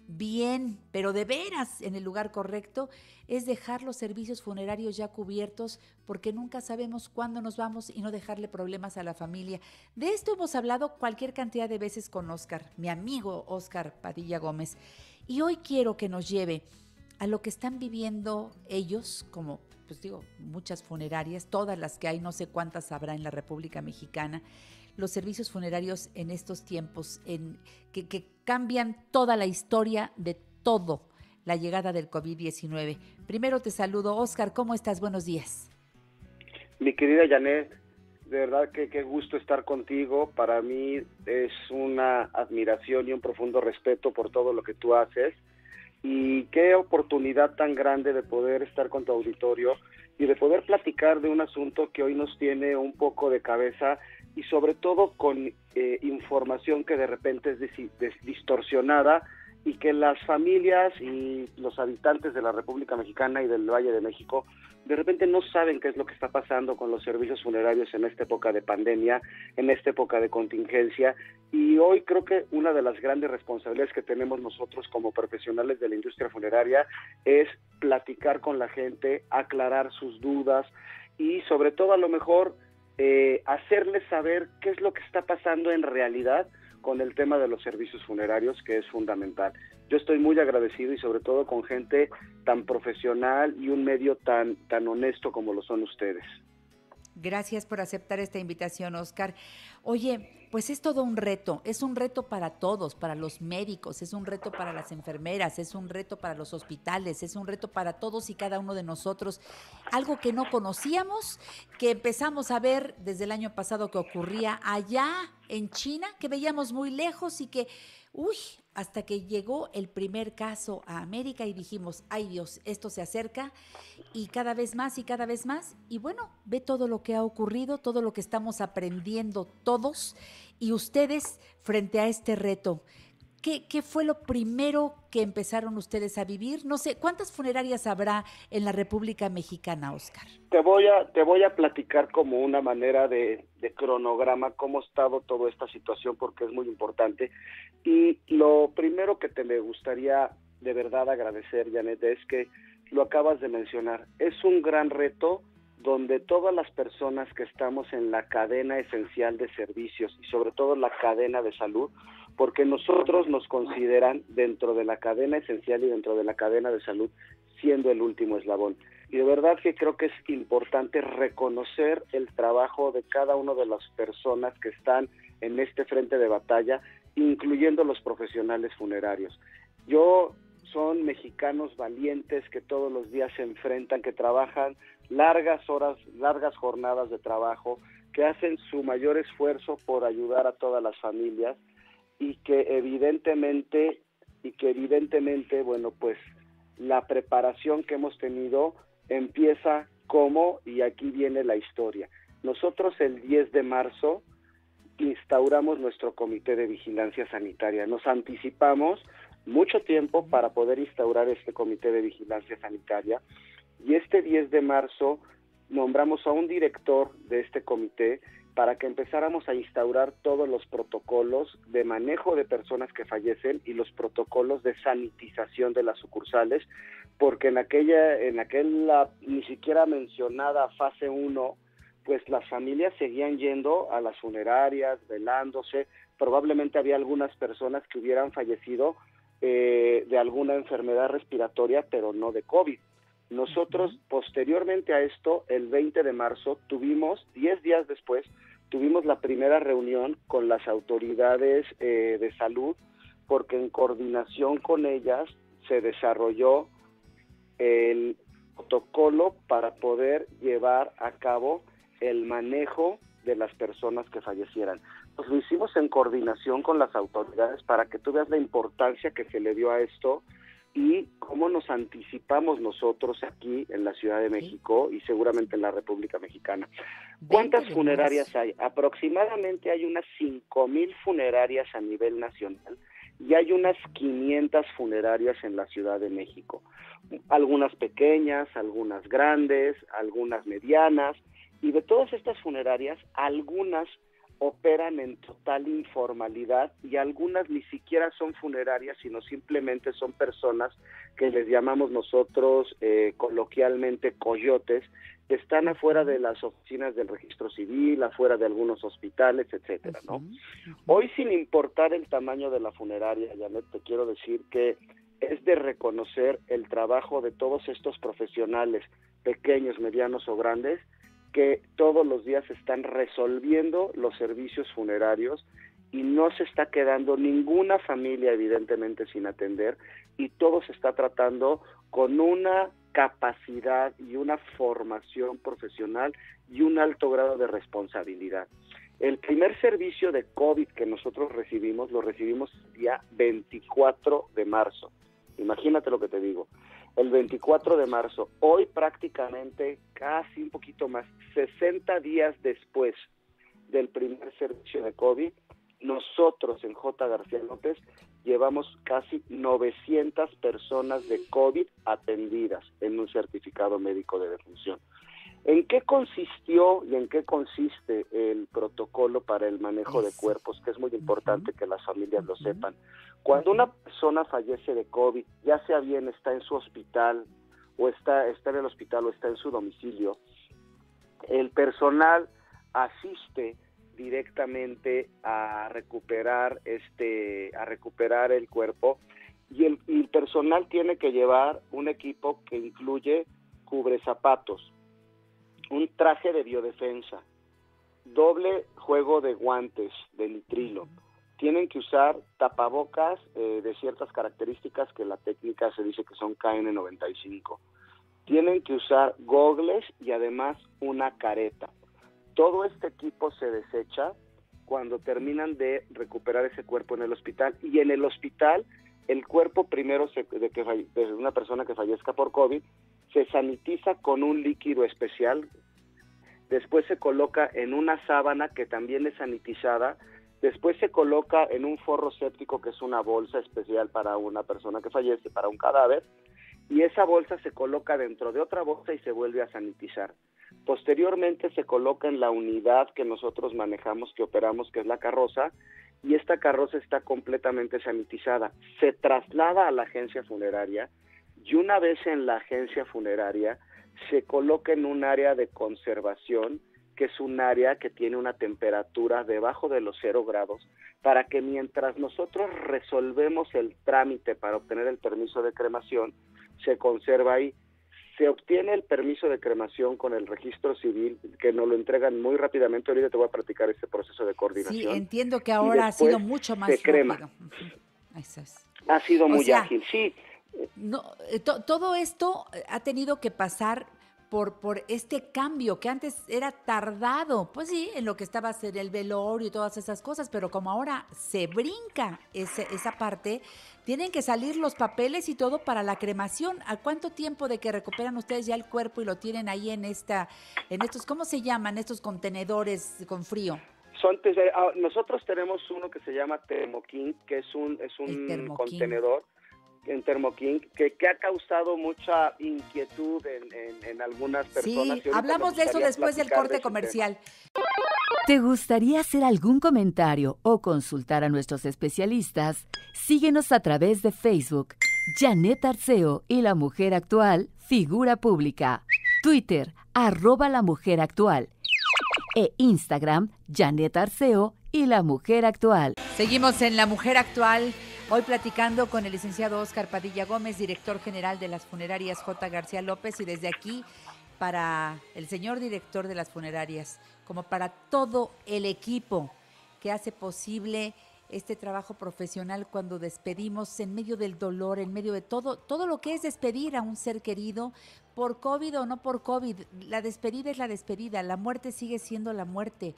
bien, pero de veras en el lugar correcto, es dejar los servicios funerarios ya cubiertos, porque nunca sabemos cuándo nos vamos y no dejarle problemas a la familia. De esto hemos hablado cualquier cantidad de veces con Óscar, mi amigo Óscar Padilla Gómez, y hoy quiero que nos lleve a lo que están viviendo ellos, como pues digo, muchas funerarias, todas las que hay, no sé cuántas habrá en la República Mexicana, los servicios funerarios en estos tiempos que cambian toda la historia de todo, la llegada del COVID-19. Primero te saludo, Óscar, ¿cómo estás? Buenos días. Mi querida Janet, de verdad que qué gusto estar contigo. Para mí es una admiración y un profundo respeto por todo lo que tú haces. Y qué oportunidad tan grande de poder estar con tu auditorio y de poder platicar de un asunto que hoy nos tiene un poco de cabeza y sobre todo con información que de repente es distorsionada y que las familias y los habitantes de la República Mexicana y del Valle de México de repente no saben qué es lo que está pasando con los servicios funerarios en esta época de pandemia, en esta época de contingencia. Y hoy creo que una de las grandes responsabilidades que tenemos nosotros como profesionales de la industria funeraria es platicar con la gente, aclarar sus dudas y sobre todo a lo mejor hacerles saber qué es lo que está pasando en realidad con el tema de los servicios funerarios, que es fundamental. Yo estoy muy agradecido y sobre todo con gente tan profesional y un medio tan honesto como lo son ustedes. Gracias por aceptar esta invitación, Óscar. Oye, pues es todo un reto, es un reto para todos, para los médicos, es un reto para las enfermeras, es un reto para los hospitales, es un reto para todos y cada uno de nosotros. Algo que no conocíamos, que empezamos a ver desde el año pasado que ocurría allá en China, que veíamos muy lejos y que, hasta que llegó el primer caso a América y dijimos, ay Dios, esto se acerca y cada vez más y cada vez más. Y bueno, ve todo lo que ha ocurrido, todo lo que estamos aprendiendo todos y ustedes frente a este reto. ¿qué fue lo primero que empezaron ustedes a vivir? No sé, ¿cuántas funerarias habrá en la República Mexicana, Oscar? Te voy a platicar como una manera de cronograma cómo ha estado toda esta situación, porque es muy importante. Y lo primero que me gustaría de verdad agradecer, Janet, es que lo acabas de mencionar. Es un gran reto donde todas las personas que estamos en la cadena esencial de servicios y sobre todo la cadena de salud, porque nosotros nos consideran dentro de la cadena esencial y dentro de la cadena de salud siendo el último eslabón. Y de verdad que creo que es importante reconocer el trabajo de cada una de las personas que están en este frente de batalla, incluyendo los profesionales funerarios. Son mexicanos valientes que todos los días se enfrentan, que trabajan largas horas, largas jornadas de trabajo, que hacen su mayor esfuerzo por ayudar a todas las familias y que evidentemente, bueno, pues la preparación que hemos tenido empieza y aquí viene la historia. Nosotros el 10 de marzo instauramos nuestro comité de vigilancia sanitaria. Nos anticipamos mucho tiempo para poder instaurar este comité de vigilancia sanitaria y este 10 de marzo nombramos a un director de este comité para que empezáramos a instaurar todos los protocolos de manejo de personas que fallecen y los protocolos de sanitización de las sucursales, porque en aquella ni siquiera mencionada fase 1, pues las familias seguían yendo a las funerarias, velándose. Probablemente había algunas personas que hubieran fallecido de alguna enfermedad respiratoria, pero no de COVID. Nosotros, posteriormente a esto, el 20 de marzo, 10 días después, tuvimos la primera reunión con las autoridades de salud, porque en coordinación con ellas se desarrolló el protocolo para poder llevar a cabo el manejo de las personas que fallecieran. Pues lo hicimos en coordinación con las autoridades para que tú veas la importancia que se le dio a esto y cómo nos anticipamos nosotros aquí en la Ciudad de México y seguramente en la República Mexicana. ¿Cuántas funerarias hay? Aproximadamente hay unas 5,000 funerarias a nivel nacional y hay unas 500 funerarias en la Ciudad de México. Algunas pequeñas, algunas grandes, algunas medianas, y de todas estas funerarias, algunas operan en total informalidad y algunas ni siquiera son funerarias, sino simplemente son personas que les llamamos nosotros coloquialmente coyotes, que están afuera de las oficinas del registro civil, afuera de algunos hospitales, etcétera, ¿no? Hoy, sin importar el tamaño de la funeraria, Janet, te quiero decir que es de reconocer el trabajo de todos estos profesionales, pequeños, medianos o grandes, que todos los días están resolviendo los servicios funerarios y no se está quedando ninguna familia evidentemente sin atender y todo se está tratando con una capacidad y una formación profesional y un alto grado de responsabilidad. El primer servicio de COVID que nosotros recibimos, lo recibimos el día 24 de marzo. Imagínate lo que te digo. El 24 de marzo, hoy prácticamente casi un poquito más, 60 días después del primer servicio de COVID, nosotros en J. García López llevamos casi 900 personas de COVID atendidas en un certificado médico de defunción. ¿En qué consistió y en qué consiste el protocolo para el manejo de cuerpos? Que es muy importante que las familias lo sepan. Cuando una persona fallece de COVID, ya sea bien está en su hospital, o está en el hospital o está en su domicilio, el personal asiste directamente a recuperar el cuerpo y el personal tiene que llevar un equipo que incluye cubrezapatos, un traje de biodefensa, doble juego de guantes de nitrilo. Tienen que usar tapabocas de ciertas características que la técnica se dice que son KN95. Tienen que usar gogles y además una careta. Todo este equipo se desecha cuando terminan de recuperar ese cuerpo en el hospital. Y en el hospital, el cuerpo primero de una persona que fallezca por COVID se sanitiza con un líquido especial. Después se coloca en una sábana que también es sanitizada, Después se coloca en un forro séptico, que es una bolsa especial para una persona que fallece, para un cadáver, y esa bolsa se coloca dentro de otra bolsa y se vuelve a sanitizar. Posteriormente se coloca en la unidad que nosotros manejamos, que operamos, que es la carroza, y esta carroza está completamente sanitizada. Se traslada a la agencia funeraria, y una vez en la agencia funeraria se coloca en un área de conservación, que es un área que tiene una temperatura debajo de los 0 grados, para que mientras nosotros resolvemos el trámite para obtener el permiso de cremación, se conserva ahí. Se obtiene el permiso de cremación con el registro civil, que nos lo entregan muy rápidamente. Ahorita te voy a platicar este proceso de coordinación. Sí, entiendo que ahora ha sido mucho más crema. rápido. Eso es. Ha sido muy ágil, sí. No, todo esto ha tenido que pasar por este cambio que antes era tardado, pues sí, en lo que estaba en el velorio y todas esas cosas, pero como ahora se brinca esa parte, tienen que salir los papeles y todo para la cremación. ¿A cuánto tiempo de que recuperan ustedes ya el cuerpo y lo tienen ahí en estos, ¿cómo se llaman estos contenedores con frío? Nosotros tenemos uno que se llama Thermo-King, que es un contenedor en Thermo-King que ha causado mucha inquietud en algunas personas. Sí, hablamos de eso después del corte comercial. ¿Te gustaría hacer algún comentario o consultar a nuestros especialistas? Síguenos a través de Facebook, Janet Arceo y La Mujer Actual, figura pública. Twitter, @LaMujerActual. E Instagram, Janet Arceo y La Mujer Actual. Seguimos en La Mujer Actual. Hoy platicando con el licenciado Óscar Padilla Gómez, director general de las funerarias J. García López, y desde aquí para el señor director de las funerarias, como para todo el equipo que hace posible este trabajo profesional cuando despedimos en medio del dolor, en medio de todo lo que es despedir a un ser querido, por COVID o no por COVID. La despedida es la despedida, la muerte sigue siendo la muerte.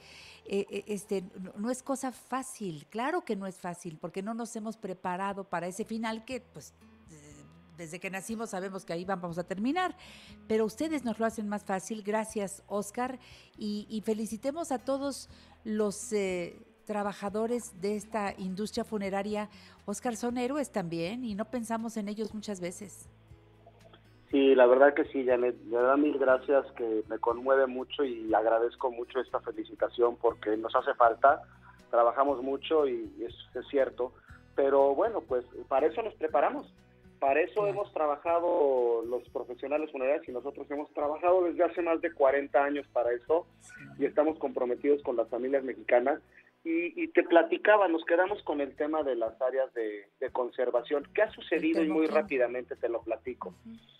No es cosa fácil, claro que no es fácil, porque no nos hemos preparado para ese final que, pues, desde que nacimos sabemos que ahí vamos a terminar, pero ustedes nos lo hacen más fácil. Gracias, Óscar, y felicitemos a todos los trabajadores de esta industria funeraria. Óscar, son héroes también y no pensamos en ellos muchas veces. Sí, la verdad que sí, Janet, de verdad mil gracias, que me conmueve mucho y agradezco mucho esta felicitación porque nos hace falta, trabajamos mucho y es cierto, pero bueno, pues para eso nos preparamos, para eso hemos trabajado los profesionales funerarios y nosotros hemos trabajado desde hace más de 40 años para eso y estamos comprometidos con las familias mexicanas. Y te platicaba, nos quedamos con el tema de las áreas de conservación. ¿Qué ha sucedido? Y muy rápidamente te lo platico.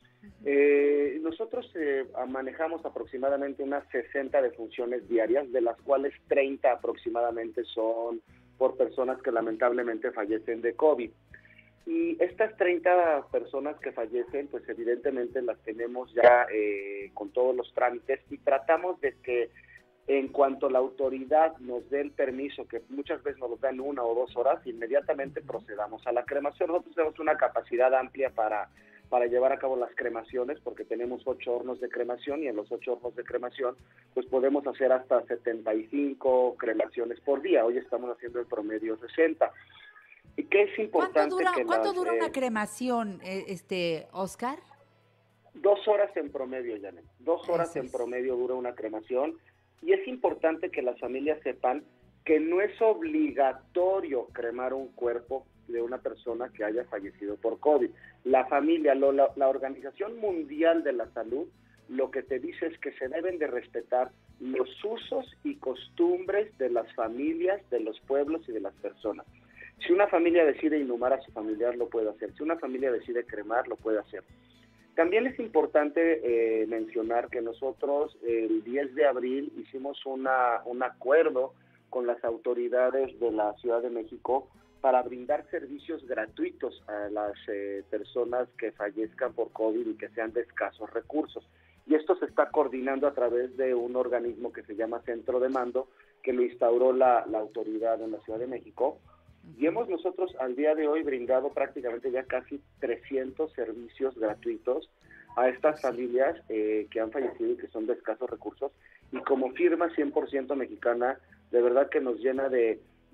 Nosotros manejamos aproximadamente unas 60 defunciones diarias, de las cuales 30 aproximadamente son por personas que lamentablemente fallecen de COVID. Y estas 30 personas que fallecen, pues evidentemente las tenemos ya con todos los trámites y tratamos de que en cuanto la autoridad nos dé el permiso, que muchas veces nos lo dan 1 o 2 horas, inmediatamente procedamos a la cremación. Nosotros tenemos una capacidad amplia para llevar a cabo las cremaciones, porque tenemos 8 hornos de cremación, y en los 8 hornos de cremación pues podemos hacer hasta 75 cremaciones por día. Hoy estamos haciendo el promedio 60. ¿Y qué es importante? ¿Cuánto dura una cremación, Óscar? 2 horas en promedio, Janet. 2 horas en promedio dura una cremación. Y es importante que las familias sepan que no es obligatorio cremar un cuerpo de una persona que haya fallecido por COVID. La familia, la Organización Mundial de la Salud, lo que te dice es que se deben de respetar los usos y costumbres de las familias, de los pueblos y de las personas. Si una familia decide inhumar a su familiar, lo puede hacer. Si una familia decide cremar, lo puede hacer. También es importante mencionar que nosotros el 10 de abril hicimos un acuerdo con las autoridades de la Ciudad de México para brindar servicios gratuitos a las personas que fallezcan por COVID y que sean de escasos recursos. Y esto se está coordinando a través de un organismo que se llama Centro de Mando, que lo instauró la autoridad en la Ciudad de México. Y hemos nosotros al día de hoy brindado prácticamente ya casi 300 servicios gratuitos a estas familias que han fallecido y que son de escasos recursos. Y como firma 100% mexicana, de verdad que nos llena de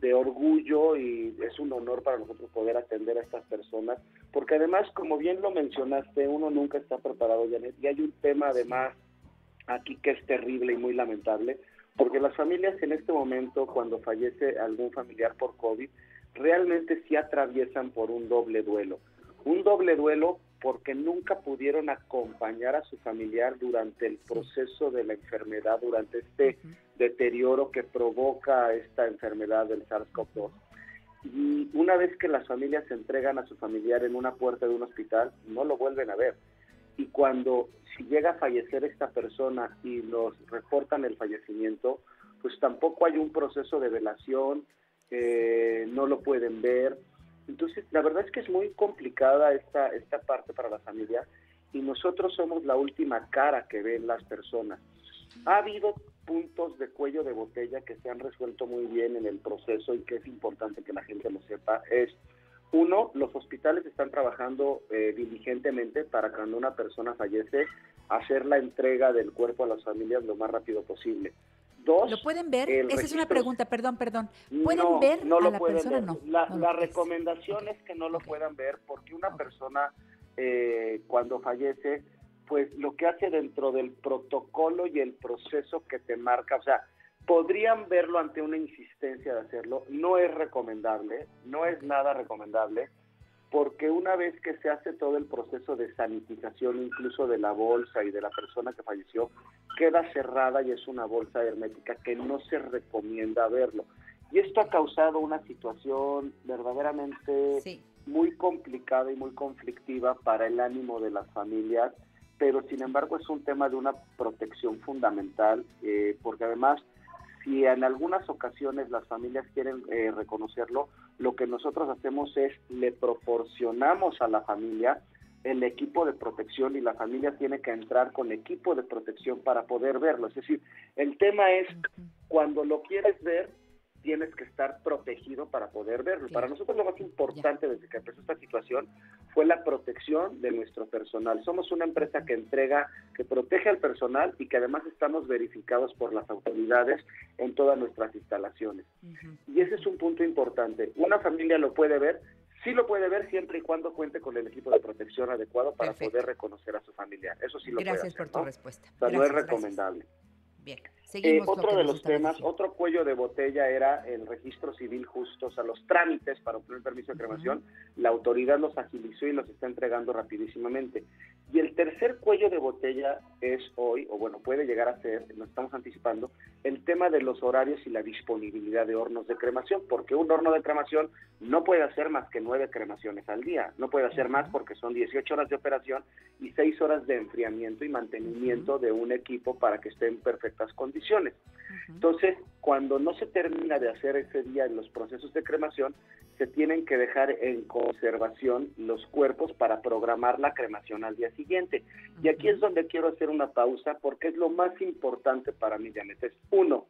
de orgullo, y es un honor para nosotros poder atender a estas personas, porque además, como bien lo mencionaste, uno nunca está preparado, Janet, y hay un tema además aquí que es terrible y muy lamentable, porque las familias en este momento, cuando fallece algún familiar por COVID, realmente sí atraviesan por un doble duelo porque nunca pudieron acompañar a su familiar durante el proceso de la enfermedad, durante este deterioro que provoca esta enfermedad del SARS-CoV-2. Y una vez que las familias se entregan a su familiar en una puerta de un hospital, no lo vuelven a ver. Y si llega a fallecer esta persona y nos reportan el fallecimiento, pues tampoco hay un proceso de velación, no lo pueden ver. Entonces, la verdad es que es muy complicada esta parte para la familia, y nosotros somos la última cara que ven las personas. Ha habido puntos de cuello de botella que se han resuelto muy bien en el proceso, y que es importante que la gente lo sepa. Uno, los hospitales están trabajando diligentemente para cuando una persona fallece, hacer la entrega del cuerpo a las familias lo más rápido posible. Dos, ¿lo pueden ver? Esa es una pregunta, perdón. ¿Pueden no, ver no a lo la pueden persona? ver. No. La recomendación es que no lo puedan ver, porque una persona cuando fallece, pues lo que hace dentro del protocolo y el proceso que te marca, o sea, podrían verlo ante una insistencia de hacerlo, no es recomendable, no es nada recomendable, porque una vez que se hace todo el proceso de sanitización, incluso de la bolsa y de la persona que falleció, queda cerrada y es una bolsa hermética que no se recomienda verlo. Y esto ha causado una situación verdaderamente muy complicada y muy conflictiva para el ánimo de las familias, pero sin embargo es un tema de una protección fundamental, porque además, si en algunas ocasiones las familias quieren reconocerlo, lo que nosotros hacemos es le proporcionamos a la familia el equipo de protección, y la familia tiene que entrar con equipo de protección para poder verlo. Es decir, el tema es, cuando lo quieres ver, tienes que estar protegido para poder verlo. Para nosotros lo más importante desde que empezó esta situación fue la protección de nuestro personal. Somos una empresa que protege al personal, y que además estamos verificados por las autoridades en todas nuestras instalaciones. Y ese es un punto importante. Una familia lo puede ver, sí lo puede ver, siempre y cuando cuente con el equipo de protección adecuado para poder reconocer a su familiar. Eso sí lo puede hacer. Gracias por tu respuesta. O sea, no es recomendable. Bien. Otro de los temas, otro cuello de botella era el registro civil justo, o sea, los trámites para obtener permiso de cremación. La autoridad los agilizó y los está entregando rapidísimamente. Y el tercer cuello de botella es hoy, o bueno, puede llegar a ser, nos estamos anticipando, el tema de los horarios y la disponibilidad de hornos de cremación, porque un horno de cremación no puede hacer más que 9 cremaciones al día, no puede hacer más porque son 18 horas de operación y 6 horas de enfriamiento y mantenimiento de un equipo para que esté en perfectas condiciones. Entonces, cuando no se termina de hacer ese día en los procesos de cremación, se tienen que dejar en conservación los cuerpos para programar la cremación al día siguiente. Y aquí es donde quiero hacer una pausa, porque es lo más importante para mí, Janet. Es, uno,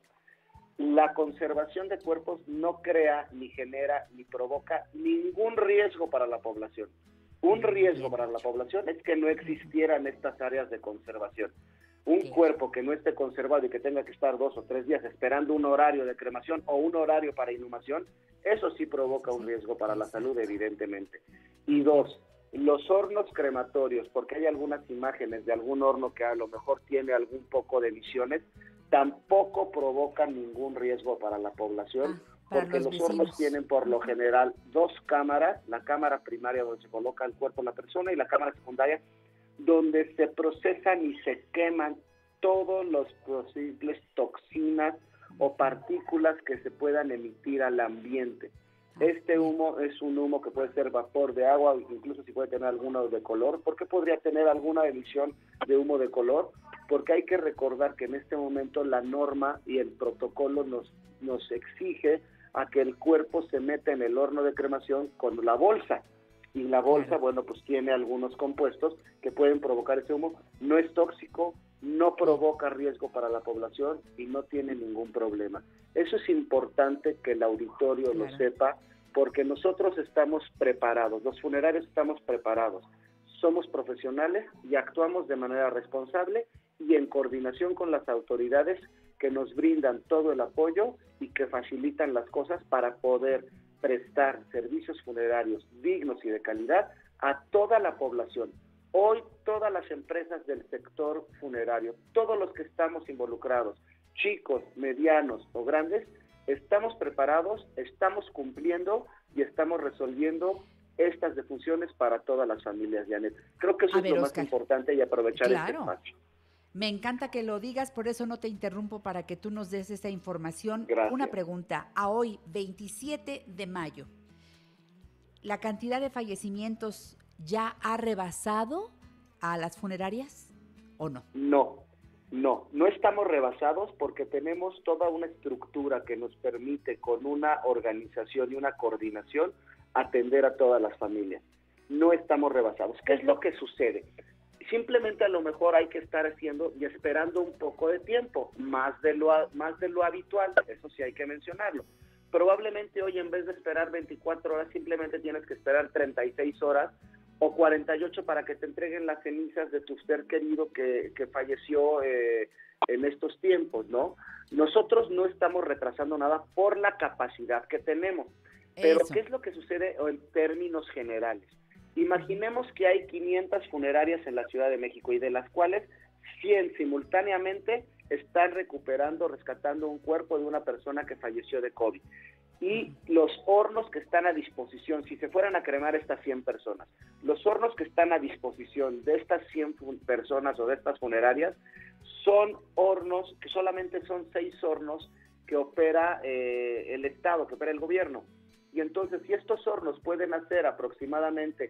la conservación de cuerpos no crea, ni genera, ni provoca ningún riesgo para la población. Un riesgo para la población es que no existieran estas áreas de conservación. Un cuerpo que no esté conservado y que tenga que estar 2 o 3 días esperando un horario de cremación o un horario para inhumación, eso sí provoca un riesgo para la salud, evidentemente. Y 2, los hornos crematorios, porque hay algunas imágenes de algún horno que a lo mejor tiene algún poco de emisiones, tampoco provocan ningún riesgo para la población, porque los hornos tienen por lo general 2 cámaras, la cámara primaria donde se coloca el cuerpo de la persona y la cámara secundaria donde se procesan y se queman todos los posibles toxinas o partículas que se puedan emitir al ambiente. Este humo es un humo que puede ser vapor de agua, incluso si puede tener alguno de color. ¿Por qué podría tener alguna emisión de humo de color? Porque hay que recordar que en este momento la norma y el protocolo nos exige a que el cuerpo se meta en el horno de cremación con la bolsa. Y la bolsa, bueno, pues tiene algunos compuestos que pueden provocar ese humo. No es tóxico, no provoca riesgo para la población y no tiene ningún problema. Eso es importante que el auditorio lo sepa, porque nosotros estamos preparados, los funerarios estamos preparados. Somos profesionales y actuamos de manera responsable y en coordinación con las autoridades que nos brindan todo el apoyo y que facilitan las cosas para poder prestar servicios funerarios dignos y de calidad a toda la población. Hoy todas las empresas del sector funerario, todos los que estamos involucrados, chicos, medianos o grandes, estamos preparados, estamos cumpliendo y estamos resolviendo estas defunciones para todas las familias, Janet. Creo que eso es lo más importante y aprovechar este espacio. Me encanta que lo digas, por eso no te interrumpo para que tú nos des esta información. Gracias. Una pregunta, a hoy, 27 de mayo, ¿la cantidad de fallecimientos ya ha rebasado a las funerarias o no? No estamos rebasados porque tenemos toda una estructura que nos permite con una organización y una coordinación atender a todas las familias. No estamos rebasados. ¿Qué es lo que sucede? Simplemente a lo mejor hay que estar haciendo y esperando un poco de tiempo, más de lo habitual, eso sí hay que mencionarlo. Probablemente hoy en vez de esperar 24 horas, simplemente tienes que esperar 36 horas o 48 para que te entreguen las cenizas de tu ser querido que falleció en estos tiempos, ¿no? Nosotros no estamos retrasando nada por la capacidad que tenemos. Pero ¿qué es lo que sucede en términos generales? Imaginemos que hay 500 funerarias en la Ciudad de México y de las cuales 100 simultáneamente están rescatando un cuerpo de una persona que falleció de COVID. Y los hornos que están a disposición, si se fueran a cremar estas 100 personas, los hornos que están a disposición de estas 100 personas o de estas funerarias son hornos, que solamente son 6 hornos que opera el Estado, que opera el gobierno. Y entonces, si estos hornos pueden hacer aproximadamente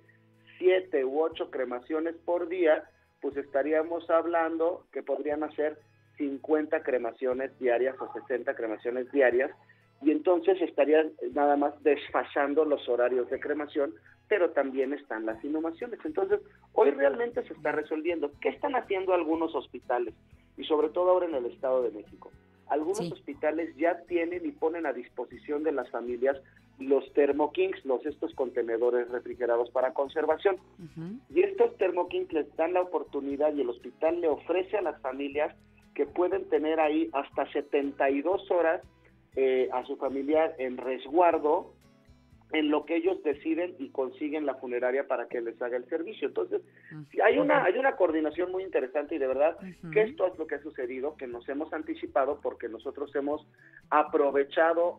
7 u 8 cremaciones por día, pues estaríamos hablando que podrían hacer 50 cremaciones diarias o 60 cremaciones diarias, y entonces estarían nada más desfasando los horarios de cremación, pero también están las inhumaciones. Entonces, hoy realmente se está resolviendo. ¿Qué están haciendo algunos hospitales? Y sobre todo ahora en el Estado de México. Algunos hospitales ya tienen y ponen a disposición de las familias los Thermo-Kings, estos contenedores refrigerados para conservación. Y estos Thermo-Kings les dan la oportunidad y el hospital le ofrece a las familias que pueden tener ahí hasta 72 horas a su familiar en resguardo en lo que ellos deciden y consiguen la funeraria para que les haga el servicio. Entonces, hay una coordinación muy interesante y de verdad que esto es lo que ha sucedido, que nos hemos anticipado porque nosotros hemos aprovechado,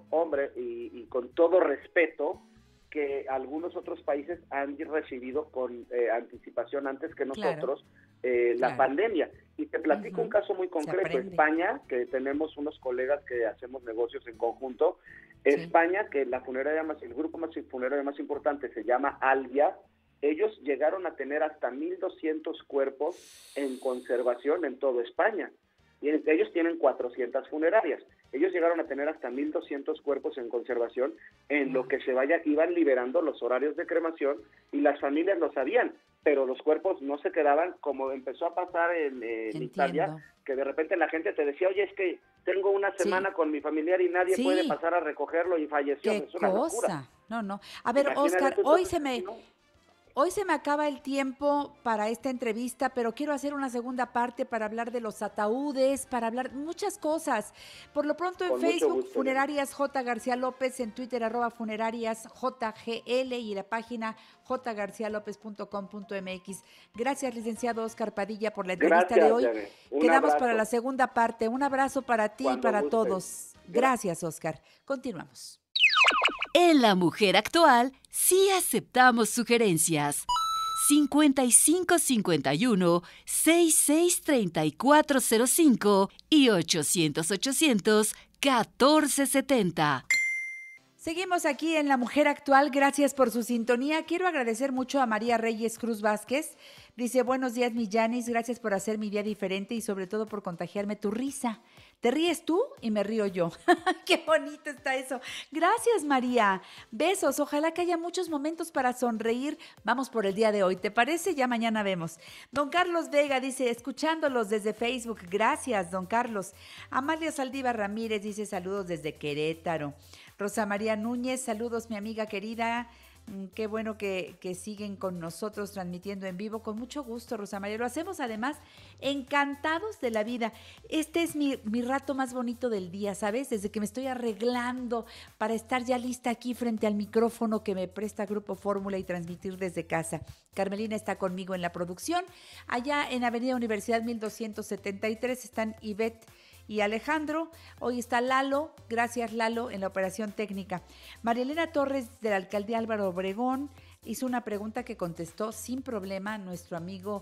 y con todo respeto, que algunos otros países han recibido con anticipación antes que nosotros la pandemia. Y te platico un caso muy concreto. España, que tenemos unos colegas que hacemos negocios en conjunto, España, que el grupo funerario más importante se llama Albia, ellos llegaron a tener hasta 1,200 cuerpos en conservación en toda España. Y ellos tienen 400 funerarias. Ellos llegaron a tener hasta 1,200 cuerpos en conservación en lo que iban liberando los horarios de cremación y las familias lo sabían, pero los cuerpos no se quedaban, como empezó a pasar en Italia, que de repente la gente te decía, oye, es que tengo una semana con mi familiar y nadie puede pasar a recogerlo y falleció. Es una locura. No. A ver, Oscar, hoy se me acaba el tiempo para esta entrevista, pero quiero hacer una segunda parte para hablar de los ataúdes, para hablar muchas cosas. Por lo pronto en Facebook, Funerarias J. García López, en Twitter, @funerarias JGL y la página jgarcialopez.com.mx. Gracias, licenciado Oscar Padilla, por la entrevista de hoy. Janet. Quedamos abrazo para la segunda parte. Un abrazo para ti y para todos. Gracias, Oscar. Continuamos. En La Mujer Actual, sí aceptamos sugerencias. 5551-663405 y 800-800-1470. Seguimos aquí en La Mujer Actual. Gracias por su sintonía. Quiero agradecer mucho a María Reyes Cruz Vázquez. Dice, buenos días, mi Yanis. Gracias por hacer mi día diferente y sobre todo por contagiarme tu risa. Te ríes tú y me río yo. ¡Qué bonito está eso! Gracias, María. Besos. Ojalá que haya muchos momentos para sonreír. Vamos por el día de hoy. ¿Te parece? Ya mañana vemos. Don Carlos Vega dice, escuchándolos desde Facebook. Gracias, don Carlos. Amalia Saldívar Ramírez dice, saludos desde Querétaro. Rosa María Núñez, saludos, mi amiga querida. Qué bueno que siguen con nosotros transmitiendo en vivo. Con mucho gusto, Rosa María. Lo hacemos además encantados de la vida. Este es mi rato más bonito del día, ¿sabes? Desde que me estoy arreglando para estar ya lista aquí frente al micrófono que me presta Grupo Fórmula y transmitir desde casa. Carmelina está conmigo en la producción. Allá en Avenida Universidad 1273 están Ivette y Alejandro. Hoy está Lalo, gracias Lalo, en la operación técnica. María Elena Torres, de la Alcaldía Álvaro Obregón, hizo una pregunta que contestó sin problema nuestro amigo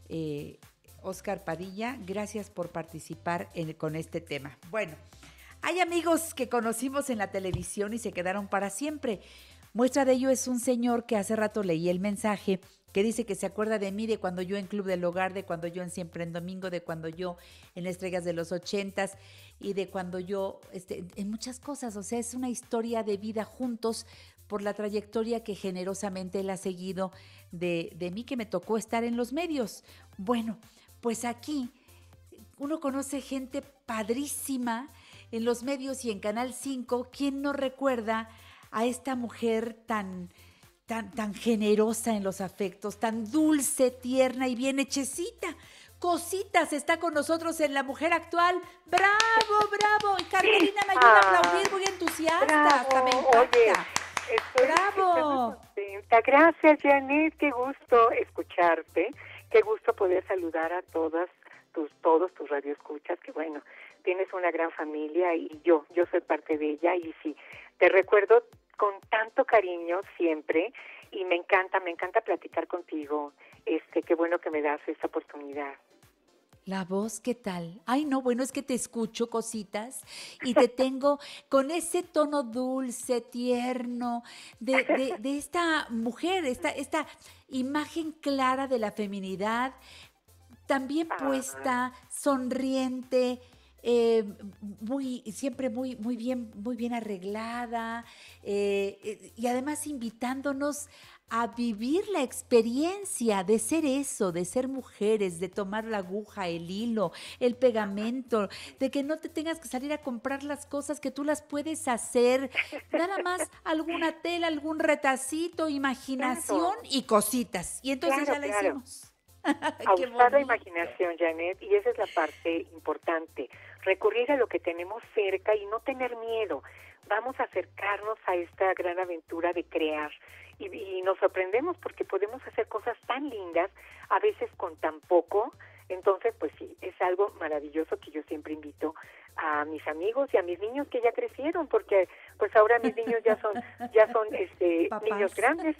Oscar Padilla. Gracias por participar con este tema. Bueno, hay amigos que conocimos en la televisión y se quedaron para siempre. Muestra de ello es un señor que hace rato leí el mensaje, que dice que se acuerda de mí, de cuando yo en Club del Hogar, de cuando yo en Siempre en Domingo, de cuando yo en Estrellas de los 80s y de cuando yo, en muchas cosas. O sea, es una historia de vida juntos por la trayectoria que generosamente él ha seguido de mí, que me tocó estar en los medios. Bueno, pues aquí uno conoce gente padrísima en los medios y en Canal 5. ¿Quién no recuerda a esta mujer tan generosa en los afectos, tan dulce, tierna y bien hechecita? Cositas está con nosotros en La Mujer Actual. ¡Bravo, bravo! Y Carmelina me ayuda a aplaudir, muy entusiasta. Bravo. Hasta me impacta. Oye, ¡bravo! Estoy muy contenta. Gracias, Janet. Qué gusto escucharte. Qué gusto poder saludar a todos tus radioescuchas, que bueno, tienes una gran familia y yo soy parte de ella, y sí, te recuerdo con tanto cariño siempre, y me encanta platicar contigo. Qué bueno que me das esta oportunidad. La voz, ¿qué tal? Ay, no, bueno, es que te escucho, Cositas, y te tengo con ese tono dulce, tierno, de esta mujer, esta imagen clara de la feminidad, también puesta, sonriente, siempre muy bien arreglada, y además invitándonos a vivir la experiencia de ser eso, de ser mujeres, de tomar la aguja, el hilo, el pegamento, de que no te tengas que salir a comprar las cosas, que tú las puedes hacer, nada más alguna tela, algún retacito, imaginación y cositas. Y entonces ya la hicimos. A usar la imaginación, Janet, y esa es la parte importante, recurrir a lo que tenemos cerca y no tener miedo. Vamos a acercarnos a esta gran aventura de crear, y nos sorprendemos porque podemos hacer cosas tan lindas, a veces con tan poco. Entonces, pues sí, es algo maravilloso que yo siempre invito a mis amigos y a mis niños que ya crecieron, porque pues ahora mis niños ya son niños grandes.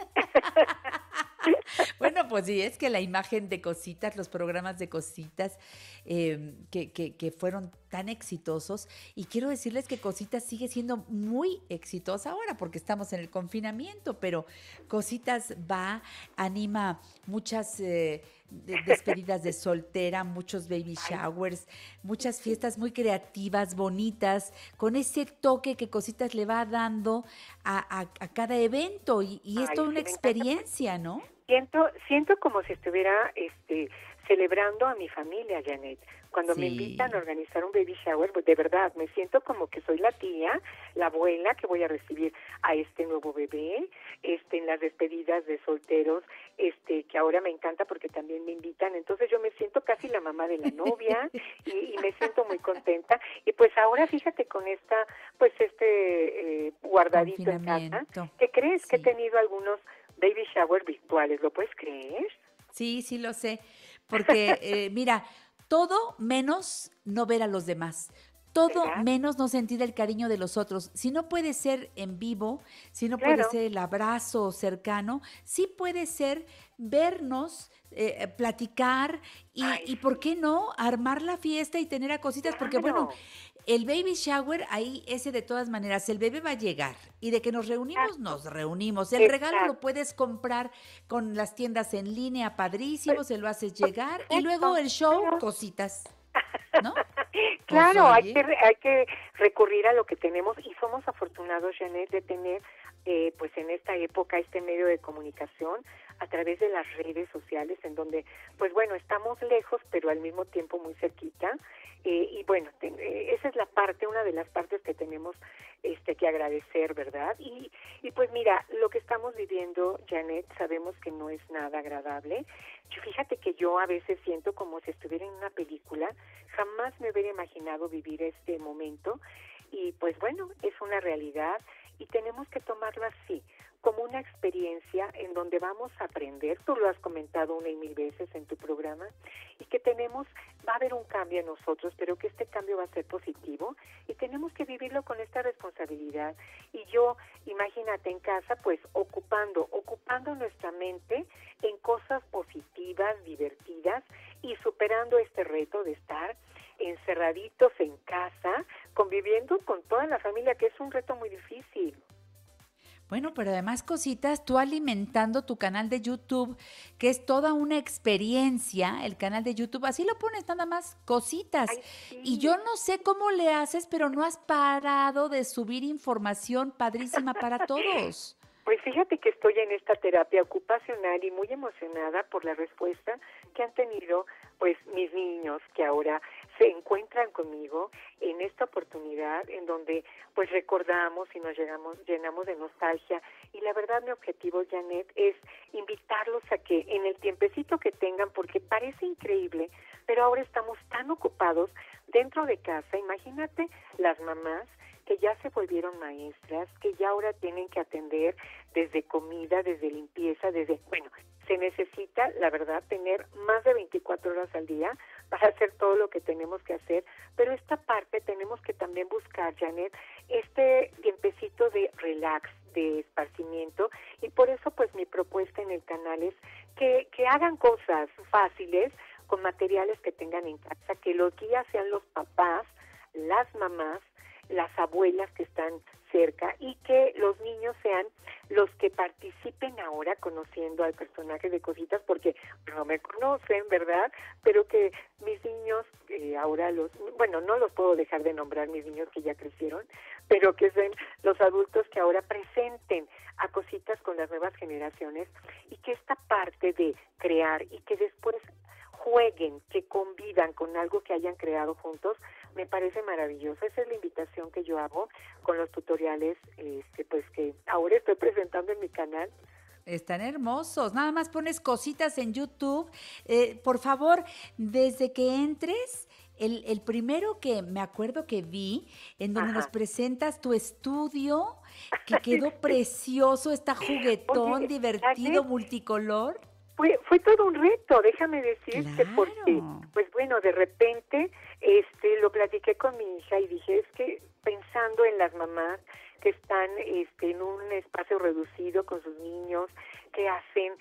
Bueno, pues sí, es que la imagen de Cositas, los programas de Cositas que fueron tan exitosos, y quiero decirles que Cositas sigue siendo muy exitosa ahora porque estamos en el confinamiento, pero Cositas anima muchas despedidas de soltera, muchos baby showers, muchas fiestas muy creativas, bonitas, con ese toque que Cositas le va dando a cada evento, y es toda una experiencia, ¿no? Siento como si estuviera celebrando a mi familia, Janet. Cuando me invitan a organizar un baby shower, pues de verdad, me siento como que soy la tía, la abuela que voy a recibir a este nuevo bebé, en las despedidas de solteros, que ahora me encanta porque también me invitan. Entonces yo me siento casi la mamá de la novia y me siento muy contenta. Y pues ahora fíjate con guardadito en casa, ¿qué crees? Que he tenido algunos baby shower virtuales, ¿lo puedes creer? Sí, lo sé, porque mira, todo menos no ver a los demás, todo menos no sentir el cariño de los otros. Si no puede ser en vivo, si no puede ser el abrazo cercano, sí puede ser vernos, platicar y ¿por qué no? Armar la fiesta y tener a Cositas, porque bueno, el baby shower, ahí ese de todas maneras, el bebé va a llegar, y de que nos reunimos, nos reunimos. El regalo lo puedes comprar con las tiendas en línea, padrísimo, se lo haces llegar, y luego el show, Cositas, ¿no? Claro, Pues, hay que recurrir a lo que tenemos, y somos afortunados, Janet, de tener pues en esta época, este medio de comunicación a través de las redes sociales, en donde, pues bueno, estamos lejos, pero al mismo tiempo muy cerquita. Y bueno, esa es una de las partes que tenemos que agradecer, ¿verdad? Y pues mira, lo que estamos viviendo, Janet, sabemos que no es nada agradable. Fíjate que yo a veces siento como si estuviera en una película, jamás me hubiera imaginado vivir este momento, y pues bueno, es una realidad y tenemos que tomarlo así, como una experiencia en donde vamos a aprender. Tú lo has comentado 1,000 veces en tu programa, y que va a haber un cambio en nosotros, pero que este cambio va a ser positivo y tenemos que vivirlo con esta responsabilidad. Y yo, imagínate en casa, pues ocupando nuestra mente en cosas positivas, divertidas, y superando este reto de estar encerraditos en casa, conviviendo con toda la familia, que es un reto muy difícil. Bueno, pero además, cositas, tú alimentando tu canal de YouTube, que es toda una experiencia, el canal de YouTube, así lo pones nada más, cositas. Ay, sí. Y yo no sé cómo le haces, pero no has parado de subir información padrísima para todos. Pues fíjate que estoy en esta terapia ocupacional y muy emocionada por la respuesta que han tenido pues mis niños, que ahora se encuentran conmigo en esta oportunidad en donde pues recordamos y nos llenamos de nostalgia. Y la verdad, mi objetivo, Janet, es invitarlos a que en el tiempecito que tengan, porque parece increíble, pero ahora estamos tan ocupados dentro de casa. Imagínate las mamás que ya se volvieron maestras, que ya ahora tienen que atender desde comida, desde limpieza, se necesita, la verdad, tener más de 24 horas al día para hacer todo lo que tenemos que hacer, pero esta parte tenemos que también buscar, Janet, este tiempecito de relax, de esparcimiento, y por eso pues mi propuesta en el canal es que hagan cosas fáciles con materiales que tengan en casa, que los guías sean los papás, las mamás, las abuelas que están cerca, y que los niños sean los que participen ahora conociendo al personaje de Cositas, porque no me conocen, ¿verdad? Pero que mis niños, ahora no los puedo dejar de nombrar, mis niños que ya crecieron, pero que sean los adultos que ahora presenten a Cositas con las nuevas generaciones, y que esta parte de crear y que después jueguen, que convivan con algo que hayan creado juntos, me parece maravilloso. Esa es la invitación que yo hago con los tutoriales pues que ahora estoy presentando en mi canal. Están hermosos. Nada más pones Cositas en YouTube. Por favor, desde que entres, el primero que me acuerdo que vi, en donde nos presentas tu estudio, que quedó precioso, está juguetón, Oye, divertido, Janet, multicolor. Fue todo un reto, déjame decirte, Claro. porque, pues bueno, de repente lo platiqué con mi hija y dije, es que pensando en las mamás que están en un espacio reducido con sus niños, que hacen,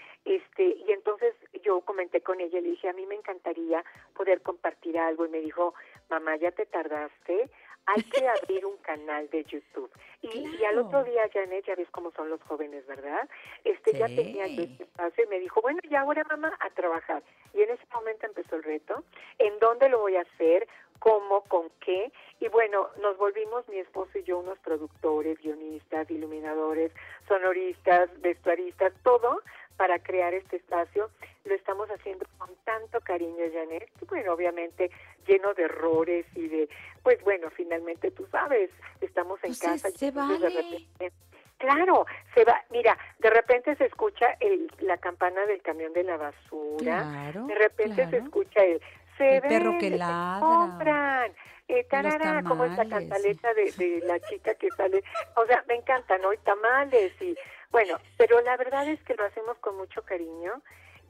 y entonces yo comenté con ella y le dije, a mí me encantaría poder compartir algo, y me dijo, mamá, ya te tardaste, hay que abrir un canal de YouTube. Y al otro día, Janet, ya ves cómo son los jóvenes, ¿verdad? Ya tenía yo este espacio y me dijo, bueno, ya ahora, mamá, a trabajar. Y en ese momento empezó el reto. ¿En dónde lo voy a hacer? ¿Cómo? ¿Con qué? Y bueno, nos volvimos, mi esposo y yo, unos productores, guionistas, iluminadores, sonoristas, vestuaristas, todo para crear este espacio. Lo estamos haciendo con tanto cariño, Janet, y bueno, obviamente lleno de errores y de, pues bueno, finalmente tú sabes, estamos en casa. Se vale. De repente, claro, se va, mira, de repente se escucha la campana del camión de la basura, Claro, de repente se escucha el perro que ladra. Compran, tarara, como esta cantaleta de la chica que sale, o sea, me encantan, ¿no? Y tamales, y bueno, pero la verdad es que lo hacemos con mucho cariño,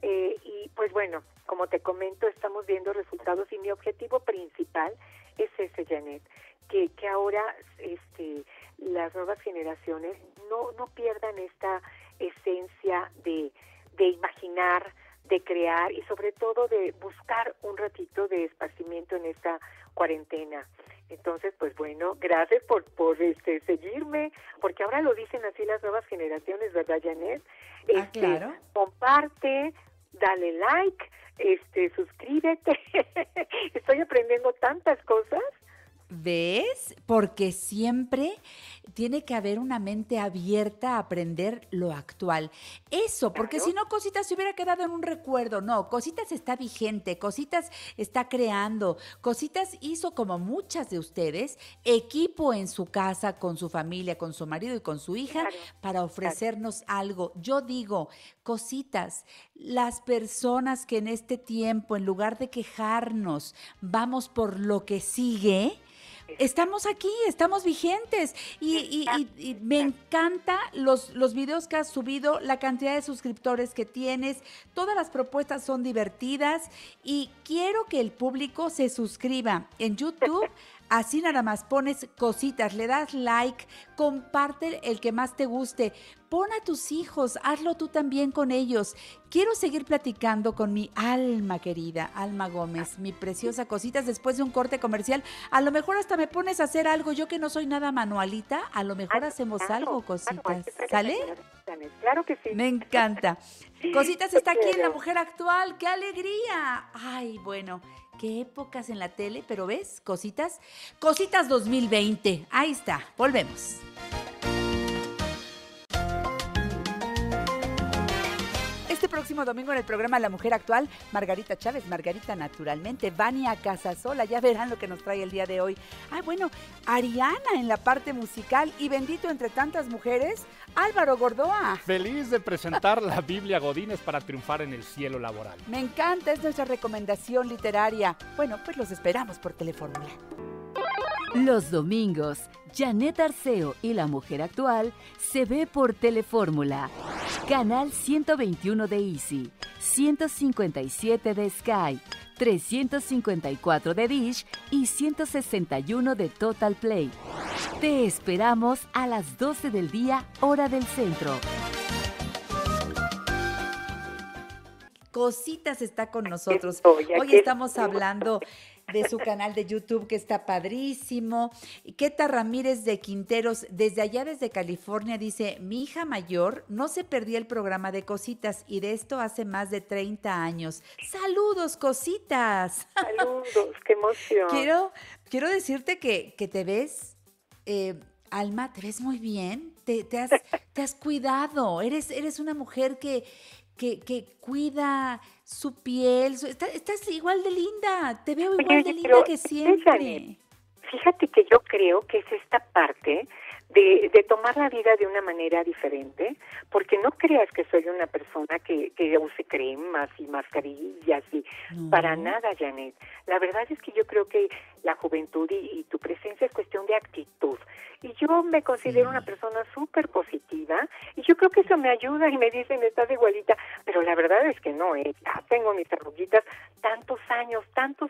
y pues bueno, como te comento, estamos viendo resultados, y mi objetivo principal es ese, Janet, que ahora las nuevas generaciones no pierdan esta esencia de imaginar, de crear, y sobre todo de buscar un ratito de esparcimiento en esta cuarentena. Entonces, pues bueno, gracias por seguirme, porque ahora lo dicen así las nuevas generaciones, ¿verdad, Janet? Claro. Comparte, dale like, suscríbete. Estoy aprendiendo tantas cosas. ¿Ves? Porque siempre tiene que haber una mente abierta a aprender lo actual. Eso, porque si no, Cositas se hubiera quedado en un recuerdo. No, Cositas está vigente, Cositas está creando, Cositas hizo, como muchas de ustedes, equipo en su casa, con su familia, con su marido y con su hija, para ofrecernos algo. Yo digo, Cositas, las personas que en este tiempo, en lugar de quejarnos, vamos por lo que sigue, estamos aquí, estamos vigentes y me encanta los videos que has subido, la cantidad de suscriptores que tienes, todas las propuestas son divertidas y quiero que el público se suscriba en YouTube. Así nada más pones Cositas, le das like, comparte el que más te guste, pon a tus hijos, hazlo tú también con ellos. Quiero seguir platicando con mi alma querida, Alma Gómez, mi preciosa Cositas, después de un corte comercial. A lo mejor hasta me pones a hacer algo, yo que no soy nada manualita, a lo mejor hacemos algo, Cositas. ¿Sale? Claro que sí. Me encanta. Cositas está aquí en La Mujer Actual, ¡qué alegría! Ay, bueno, qué épocas en la tele, pero ¿ves? Cositas 2020, ahí está, volvemos. Este próximo domingo en el programa La Mujer Actual, Margarita Chávez, Margarita Naturalmente, Vania Casasola, ya verán lo que nos trae el día de hoy. Ah, bueno, Ariana en la parte musical y bendito entre tantas mujeres, Álvaro Gordoa. Feliz de presentar la Biblia Godínez para triunfar en el cielo laboral. Me encanta, es nuestra recomendación literaria. Bueno, pues los esperamos por Telefórmula. Los domingos, Janet Arceo y La Mujer Actual se ve por Telefórmula. Canal 121 de Easy, 157 de Sky, 354 de Dish y 161 de Total Play. Te esperamos a las 12 del día, hora del centro. Cositas está con nosotros. Hoy estamos hablando de su canal de YouTube que está padrísimo. Keta Ramírez de Quinteros, desde allá, desde California, dice: mi hija mayor no se perdía el programa de Cositas y de esto hace más de 30 años. ¡Saludos, Cositas! Saludos, qué emoción. Quiero decirte que te ves, Alma, te ves muy bien, te has cuidado, eres una mujer que cuida su piel, estás igual de linda, te veo igual de linda que siempre. Fíjate que yo creo que es esta parte de tomar la vida de una manera diferente, porque no creas que soy una persona que use cremas y mascarillas y para nada, Janet. La verdad es que yo creo que la juventud y tu presencia es cuestión de actitud. Y yo me considero una persona súper positiva y yo creo que eso me ayuda y me dicen, estás igualita, pero la verdad es que no, ya tengo mis arruguitas, tantos años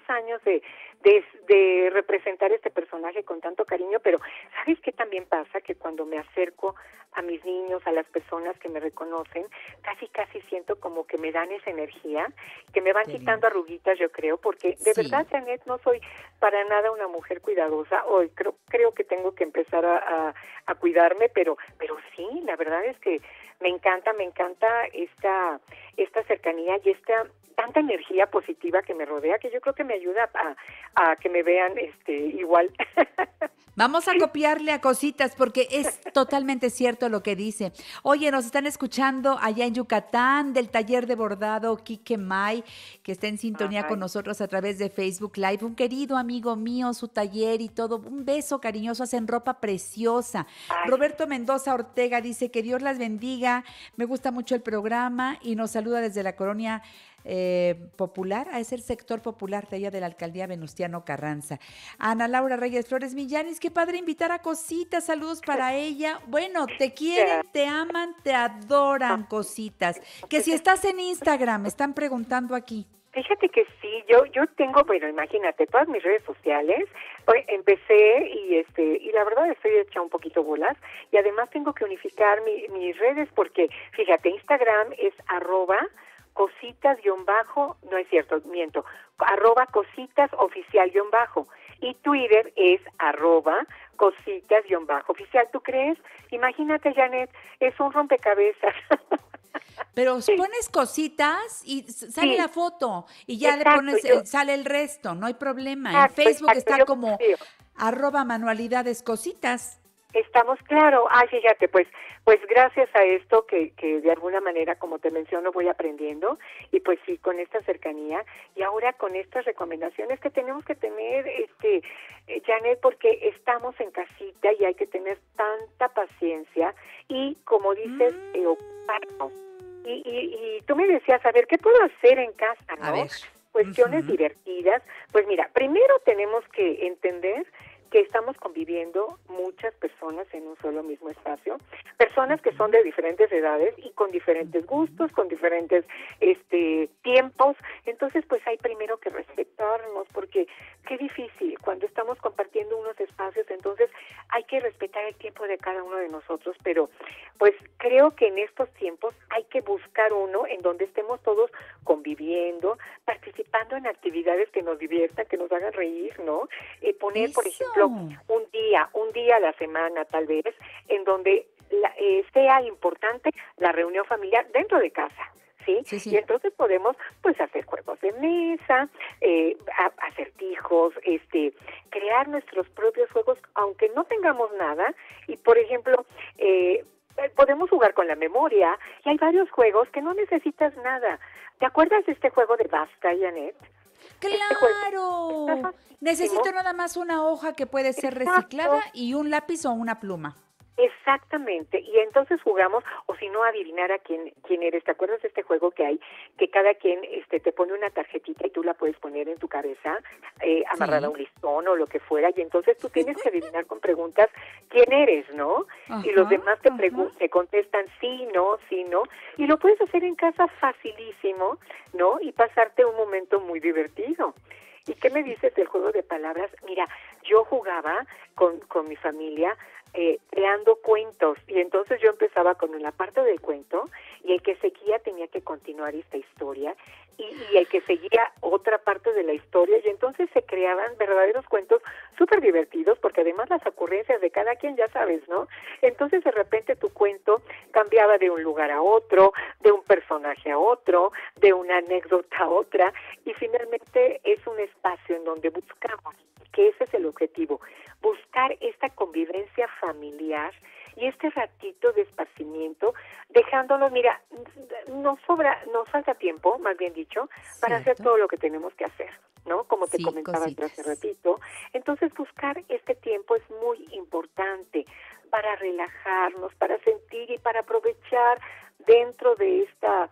de representar este personaje con tanto cariño, pero ¿sabes qué también pasa? Que cuando me acerco a mis niños, a las personas que me reconocen, casi siento como que me dan esa energía, que me van quitando arruguitas, yo creo, porque de verdad, Janet, no soy para nada una mujer cuidadosa. Hoy creo que tengo que empezar a cuidarme, pero sí, la verdad es que me encanta esta cercanía y esta tanta energía positiva que me rodea, que yo creo que me ayuda a que me vean igual. Vamos a copiarle a Cositas porque es totalmente cierto lo que dice. Oye, nos están escuchando allá en Yucatán del taller de bordado Quique May, que está en sintonía con nosotros a través de Facebook Live. Un querido amigo mío, su taller y todo. Un beso cariñoso, hacen ropa preciosa. Roberto Mendoza Ortega dice que Dios las bendiga. Me gusta mucho el programa y nos saluda desde la colonia popular, es el sector popular de allá de la alcaldía Venustiano Carranza. Ana Laura Reyes Flores Millanes, qué padre invitar a Cositas, saludos para ella. Bueno, te quieren, te aman, te adoran, Cositas. Que si estás en Instagram, me están preguntando aquí. Fíjate que sí, yo tengo, bueno, imagínate, todas mis redes sociales, empecé y la verdad estoy hecha un poquito bolas y además tengo que unificar mis redes porque, fíjate, Instagram es @cositas_ no es cierto, miento, @cositas_oficial_ y Twitter es @cositas_oficial. ¿Tú crees? Imagínate, Janet, es un rompecabezas. Pero pones Cositas y sale la foto y ya le pones, sale el resto, no hay problema. En Facebook está como @manualidadescositas. Estamos claro. Fíjate, pues gracias a esto que de alguna manera, como te menciono, voy aprendiendo, y pues sí, con esta cercanía, y ahora con estas recomendaciones que tenemos que tener, Janet, porque estamos en casita y hay que tener tanta paciencia y, como dices, ocuparnos. Y tú me decías, a ver, ¿qué puedo hacer en casa, no? A ver. Cuestiones divertidas. Pues mira, primero tenemos que entender que estamos conviviendo muchas personas en un solo mismo espacio, personas que son de diferentes edades y con diferentes gustos, con diferentes tiempos. Entonces, pues hay primero que respetarnos, porque qué difícil cuando estamos compartiendo unos espacios. Entonces hay que respetar el tiempo de cada uno de nosotros, pero pues creo que en estos tiempos hay que buscar uno en donde estemos todos conviviendo, participando en actividades que nos diviertan, que nos hagan reír, ¿no? Poner, por ejemplo, un día a la semana tal vez, en donde sea importante la reunión familiar dentro de casa. ¿Sí? Y entonces podemos pues hacer juegos de mesa, acertijos, crear nuestros propios juegos, aunque no tengamos nada, y por ejemplo podemos jugar con la memoria, y hay varios juegos que no necesitas nada. ¿Te acuerdas de este juego de Basta, Janet? ¡Claro! Necesito nada más una hoja que puede ser reciclada y un lápiz o una pluma. Exactamente, y entonces jugamos, o si no, adivinar a quién eres. ¿Te acuerdas de este juego que hay, que cada quien te pone una tarjetita y tú la puedes poner en tu cabeza, amarrada a un listón o lo que fuera, y entonces tú tienes que adivinar con preguntas quién eres, ¿no? Y los demás te contestan sí, no, y lo puedes hacer en casa facilísimo, ¿no? Y pasarte un momento muy divertido. ¿Y qué me dices del juego de palabras? Mira, yo jugaba con mi familia creando cuentos, y entonces yo empezaba con la parte del cuento, y el que seguía tenía que continuar esta historia, y el que seguía otra parte de la historia, y entonces se creaban verdaderos cuentos súper divertidos, porque además las ocurrencias de cada quien, ya sabes, ¿no? Entonces de repente tu cuento cambiaba de un lugar a otro, de un personaje a otro, de una anécdota a otra, y finalmente es un espacio en donde buscamos, que ese es el objetivo, buscar esta convivencia familiar y este ratito de esparcimiento, dejándonos, mira, nos falta tiempo, más bien dicho, para hacer todo lo que tenemos que hacer, ¿no? Como te comentaba hace ratito. Entonces buscar este tiempo es muy importante para relajarnos, para sentir y para aprovechar dentro de esta,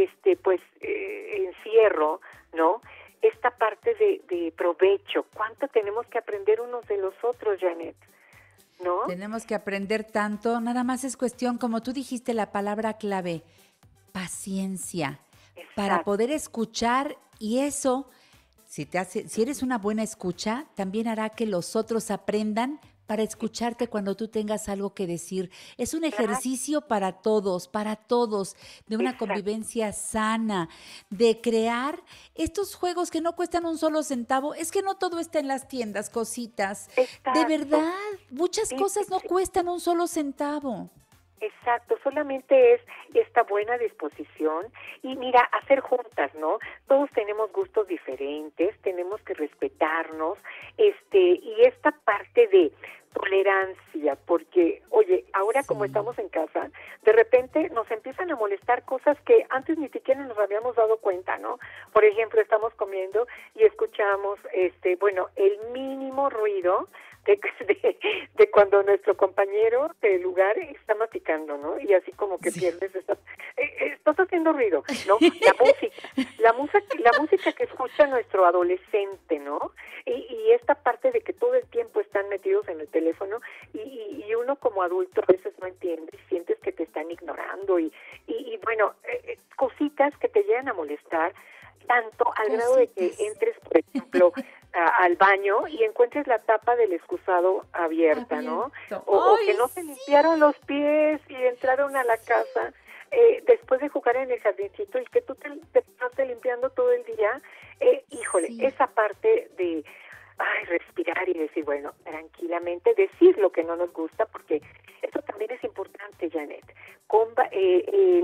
encierro, ¿no? Esta parte de provecho. ¿Cuánto tenemos que aprender unos de los otros, Janet? ¿No? Tenemos que aprender tanto, nada más es cuestión, como tú dijiste, la palabra clave, paciencia, para poder escuchar, y eso, si eres una buena escucha, también hará que los otros aprendan para escucharte cuando tú tengas algo que decir. Es un ejercicio para todos, de una convivencia sana, de crear estos juegos que no cuestan un solo centavo. Es que no todo está en las tiendas, cositas. De verdad, muchas cosas no cuestan un solo centavo. Exacto, solamente es esta buena disposición y mira, hacer juntas, ¿no? Todos tenemos gustos diferentes, tenemos que respetarnos, y esta parte de tolerancia, porque, oye, ahora como estamos en casa, de repente nos empiezan a molestar cosas que antes ni siquiera nos habíamos dado cuenta, ¿no? Por ejemplo, estamos comiendo y escuchamos, el mínimo ruido de cuando nuestro compañero del lugar está masticando, ¿no? Y así como que pierdes, estás haciendo ruido, ¿no? La música que escucha nuestro adolescente, ¿no? Y esta parte de que todo el tiempo están metidos en el teléfono y uno como adulto a veces no entiende, sientes que te están ignorando y cositas que te llegan a molestar, tanto al grado de que entres, por ejemplo, al baño y encuentres la tapa del excusado abierta, ¿no? O que no se limpiaron los pies y entraron a la casa después de jugar en el jardincito y que tú te estás limpiando todo el día. Esa parte de respirar y decir, bueno, tranquilamente, decir lo que no nos gusta, porque eso también es importante, Janet.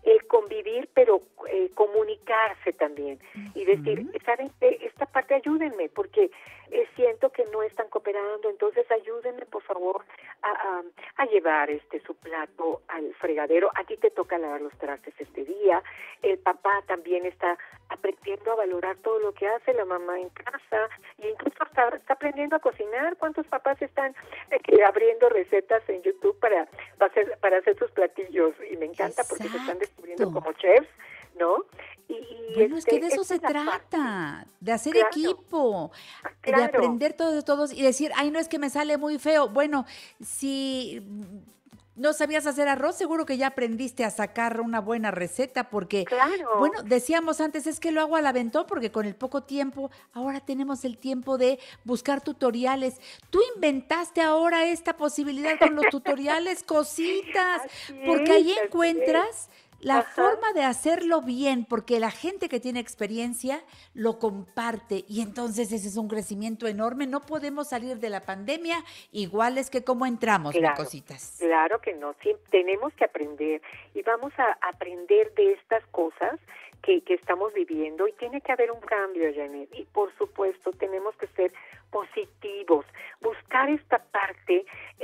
el convivir, pero comunicarse también y decir, ¿saben qué? Esta parte ayúdenme, porque siento que no están cooperando, entonces ayúdenme, por favor, a llevar su plato al fregadero. A ti te toca lavar los trastes este día. El papá también está aprendiendo a valorar todo lo que hace la mamá en casa, y incluso está aprendiendo a cocinar. ¿Cuántos papás están abriendo recetas en YouTube para hacer sus platillos? Y me encanta porque se están descubriendo como chefs, ¿no? Bueno, es que de eso se trata, de hacer equipo, de aprender todos de todos y decir, ay, no, es que me sale muy feo. Bueno, si no sabías hacer arroz, seguro que ya aprendiste a sacar una buena receta, porque, bueno, decíamos antes, es que lo hago al aventón, porque con el poco tiempo, ahora tenemos el tiempo de buscar tutoriales. Tú inventaste ahora esta posibilidad con los tutoriales, Cositas, porque ahí encuentras la forma de hacerlo bien, porque la gente que tiene experiencia lo comparte, y entonces ese es un crecimiento enorme. No podemos salir de la pandemia iguales que como entramos, Cositas. Claro que no, sí, tenemos que aprender, y vamos a aprender de estas cosas que estamos viviendo, y tiene que haber un cambio, Janet, y por supuesto tenemos que ser positivos, buscar esta parte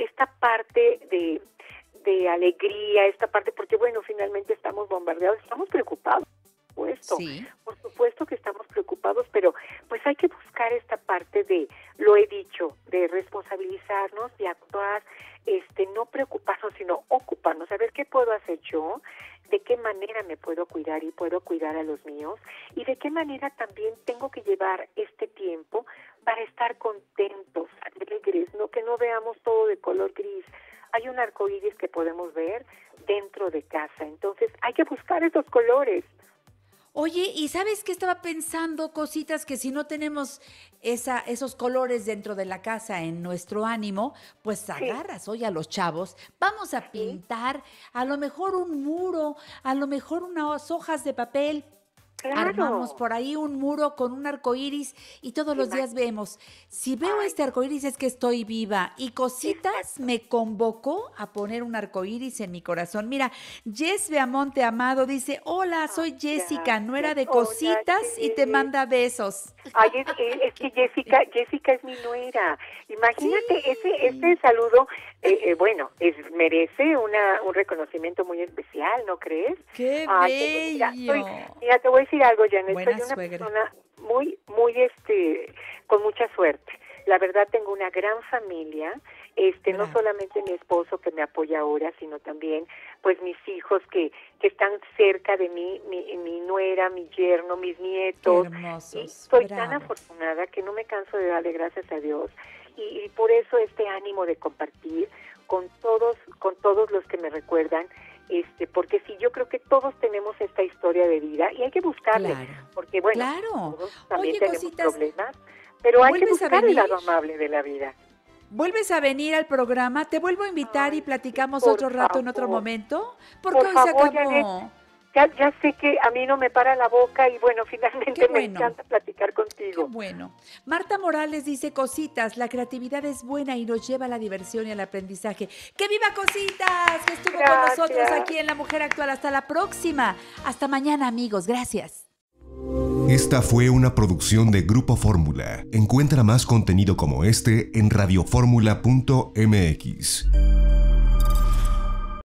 de alegría, esta parte, porque bueno, finalmente estamos bombardeados, estamos preocupados, por supuesto que estamos preocupados, pero pues hay que buscar esta parte de, lo he dicho, de responsabilizarnos y actuar, no preocuparnos, sino ocuparnos, a ver qué puedo hacer yo, de qué manera me puedo cuidar y puedo cuidar a los míos, y de qué manera también tengo que llevar este tiempo para estar contentos, alegres, no que no veamos todo de color gris. Hay un arcoíris que podemos ver dentro de casa, entonces hay que buscar esos colores. Oye, ¿y sabes qué estaba pensando, Cositas? Que si no tenemos esos colores dentro de la casa en nuestro ánimo, pues agarras, oye, a los chavos, vamos a pintar a lo mejor un muro, a lo mejor unas hojas de papel. Armamos por ahí un muro con un arcoíris y todos los días vemos. Si veo este arcoíris es que estoy viva. Y Cositas me convocó a poner un arcoíris en mi corazón. Mira, Jess Beamonte Amado dice, hola, soy Jessica, nuera de Cositas, y te manda besos. Ay, es que Jessica es mi nuera. Imagínate, ese saludo, bueno, merece un reconocimiento muy especial, ¿no crees? ¡Qué bello! Mira, te voy a decir algo, Janet. Buena soy una suegra. persona muy, con mucha suerte. La verdad, tengo una gran familia, no solamente mi esposo que me apoya ahora, sino también, pues, mis hijos que están cerca de mí, mi nuera, mi yerno, mis nietos. Qué hermosos. Y soy tan afortunada que no me canso de darle gracias a Dios. Y por eso este ánimo de compartir con todos los que me recuerdan, porque sí, yo creo que todos tenemos esta historia de vida y hay que buscarla, porque bueno, todos también tenemos problemas, pero hay que buscar el lado amable de la vida. ¿Vuelves a venir al programa? ¿Te vuelvo a invitar y platicamos otro rato en otro momento? Porque por hoy favor, se acabó. Janet, ya sé que a mí no me para la boca y bueno, finalmente me encanta platicar contigo. Qué bueno. Marta Morales dice, Cositas, la creatividad es buena y nos lleva a la diversión y al aprendizaje. ¡Que viva Cositas! Que estuvo con nosotros aquí en La Mujer Actual. Hasta la próxima. Hasta mañana, amigos. Gracias. Esta fue una producción de Grupo Fórmula. Encuentra más contenido como este en radioformula.mx.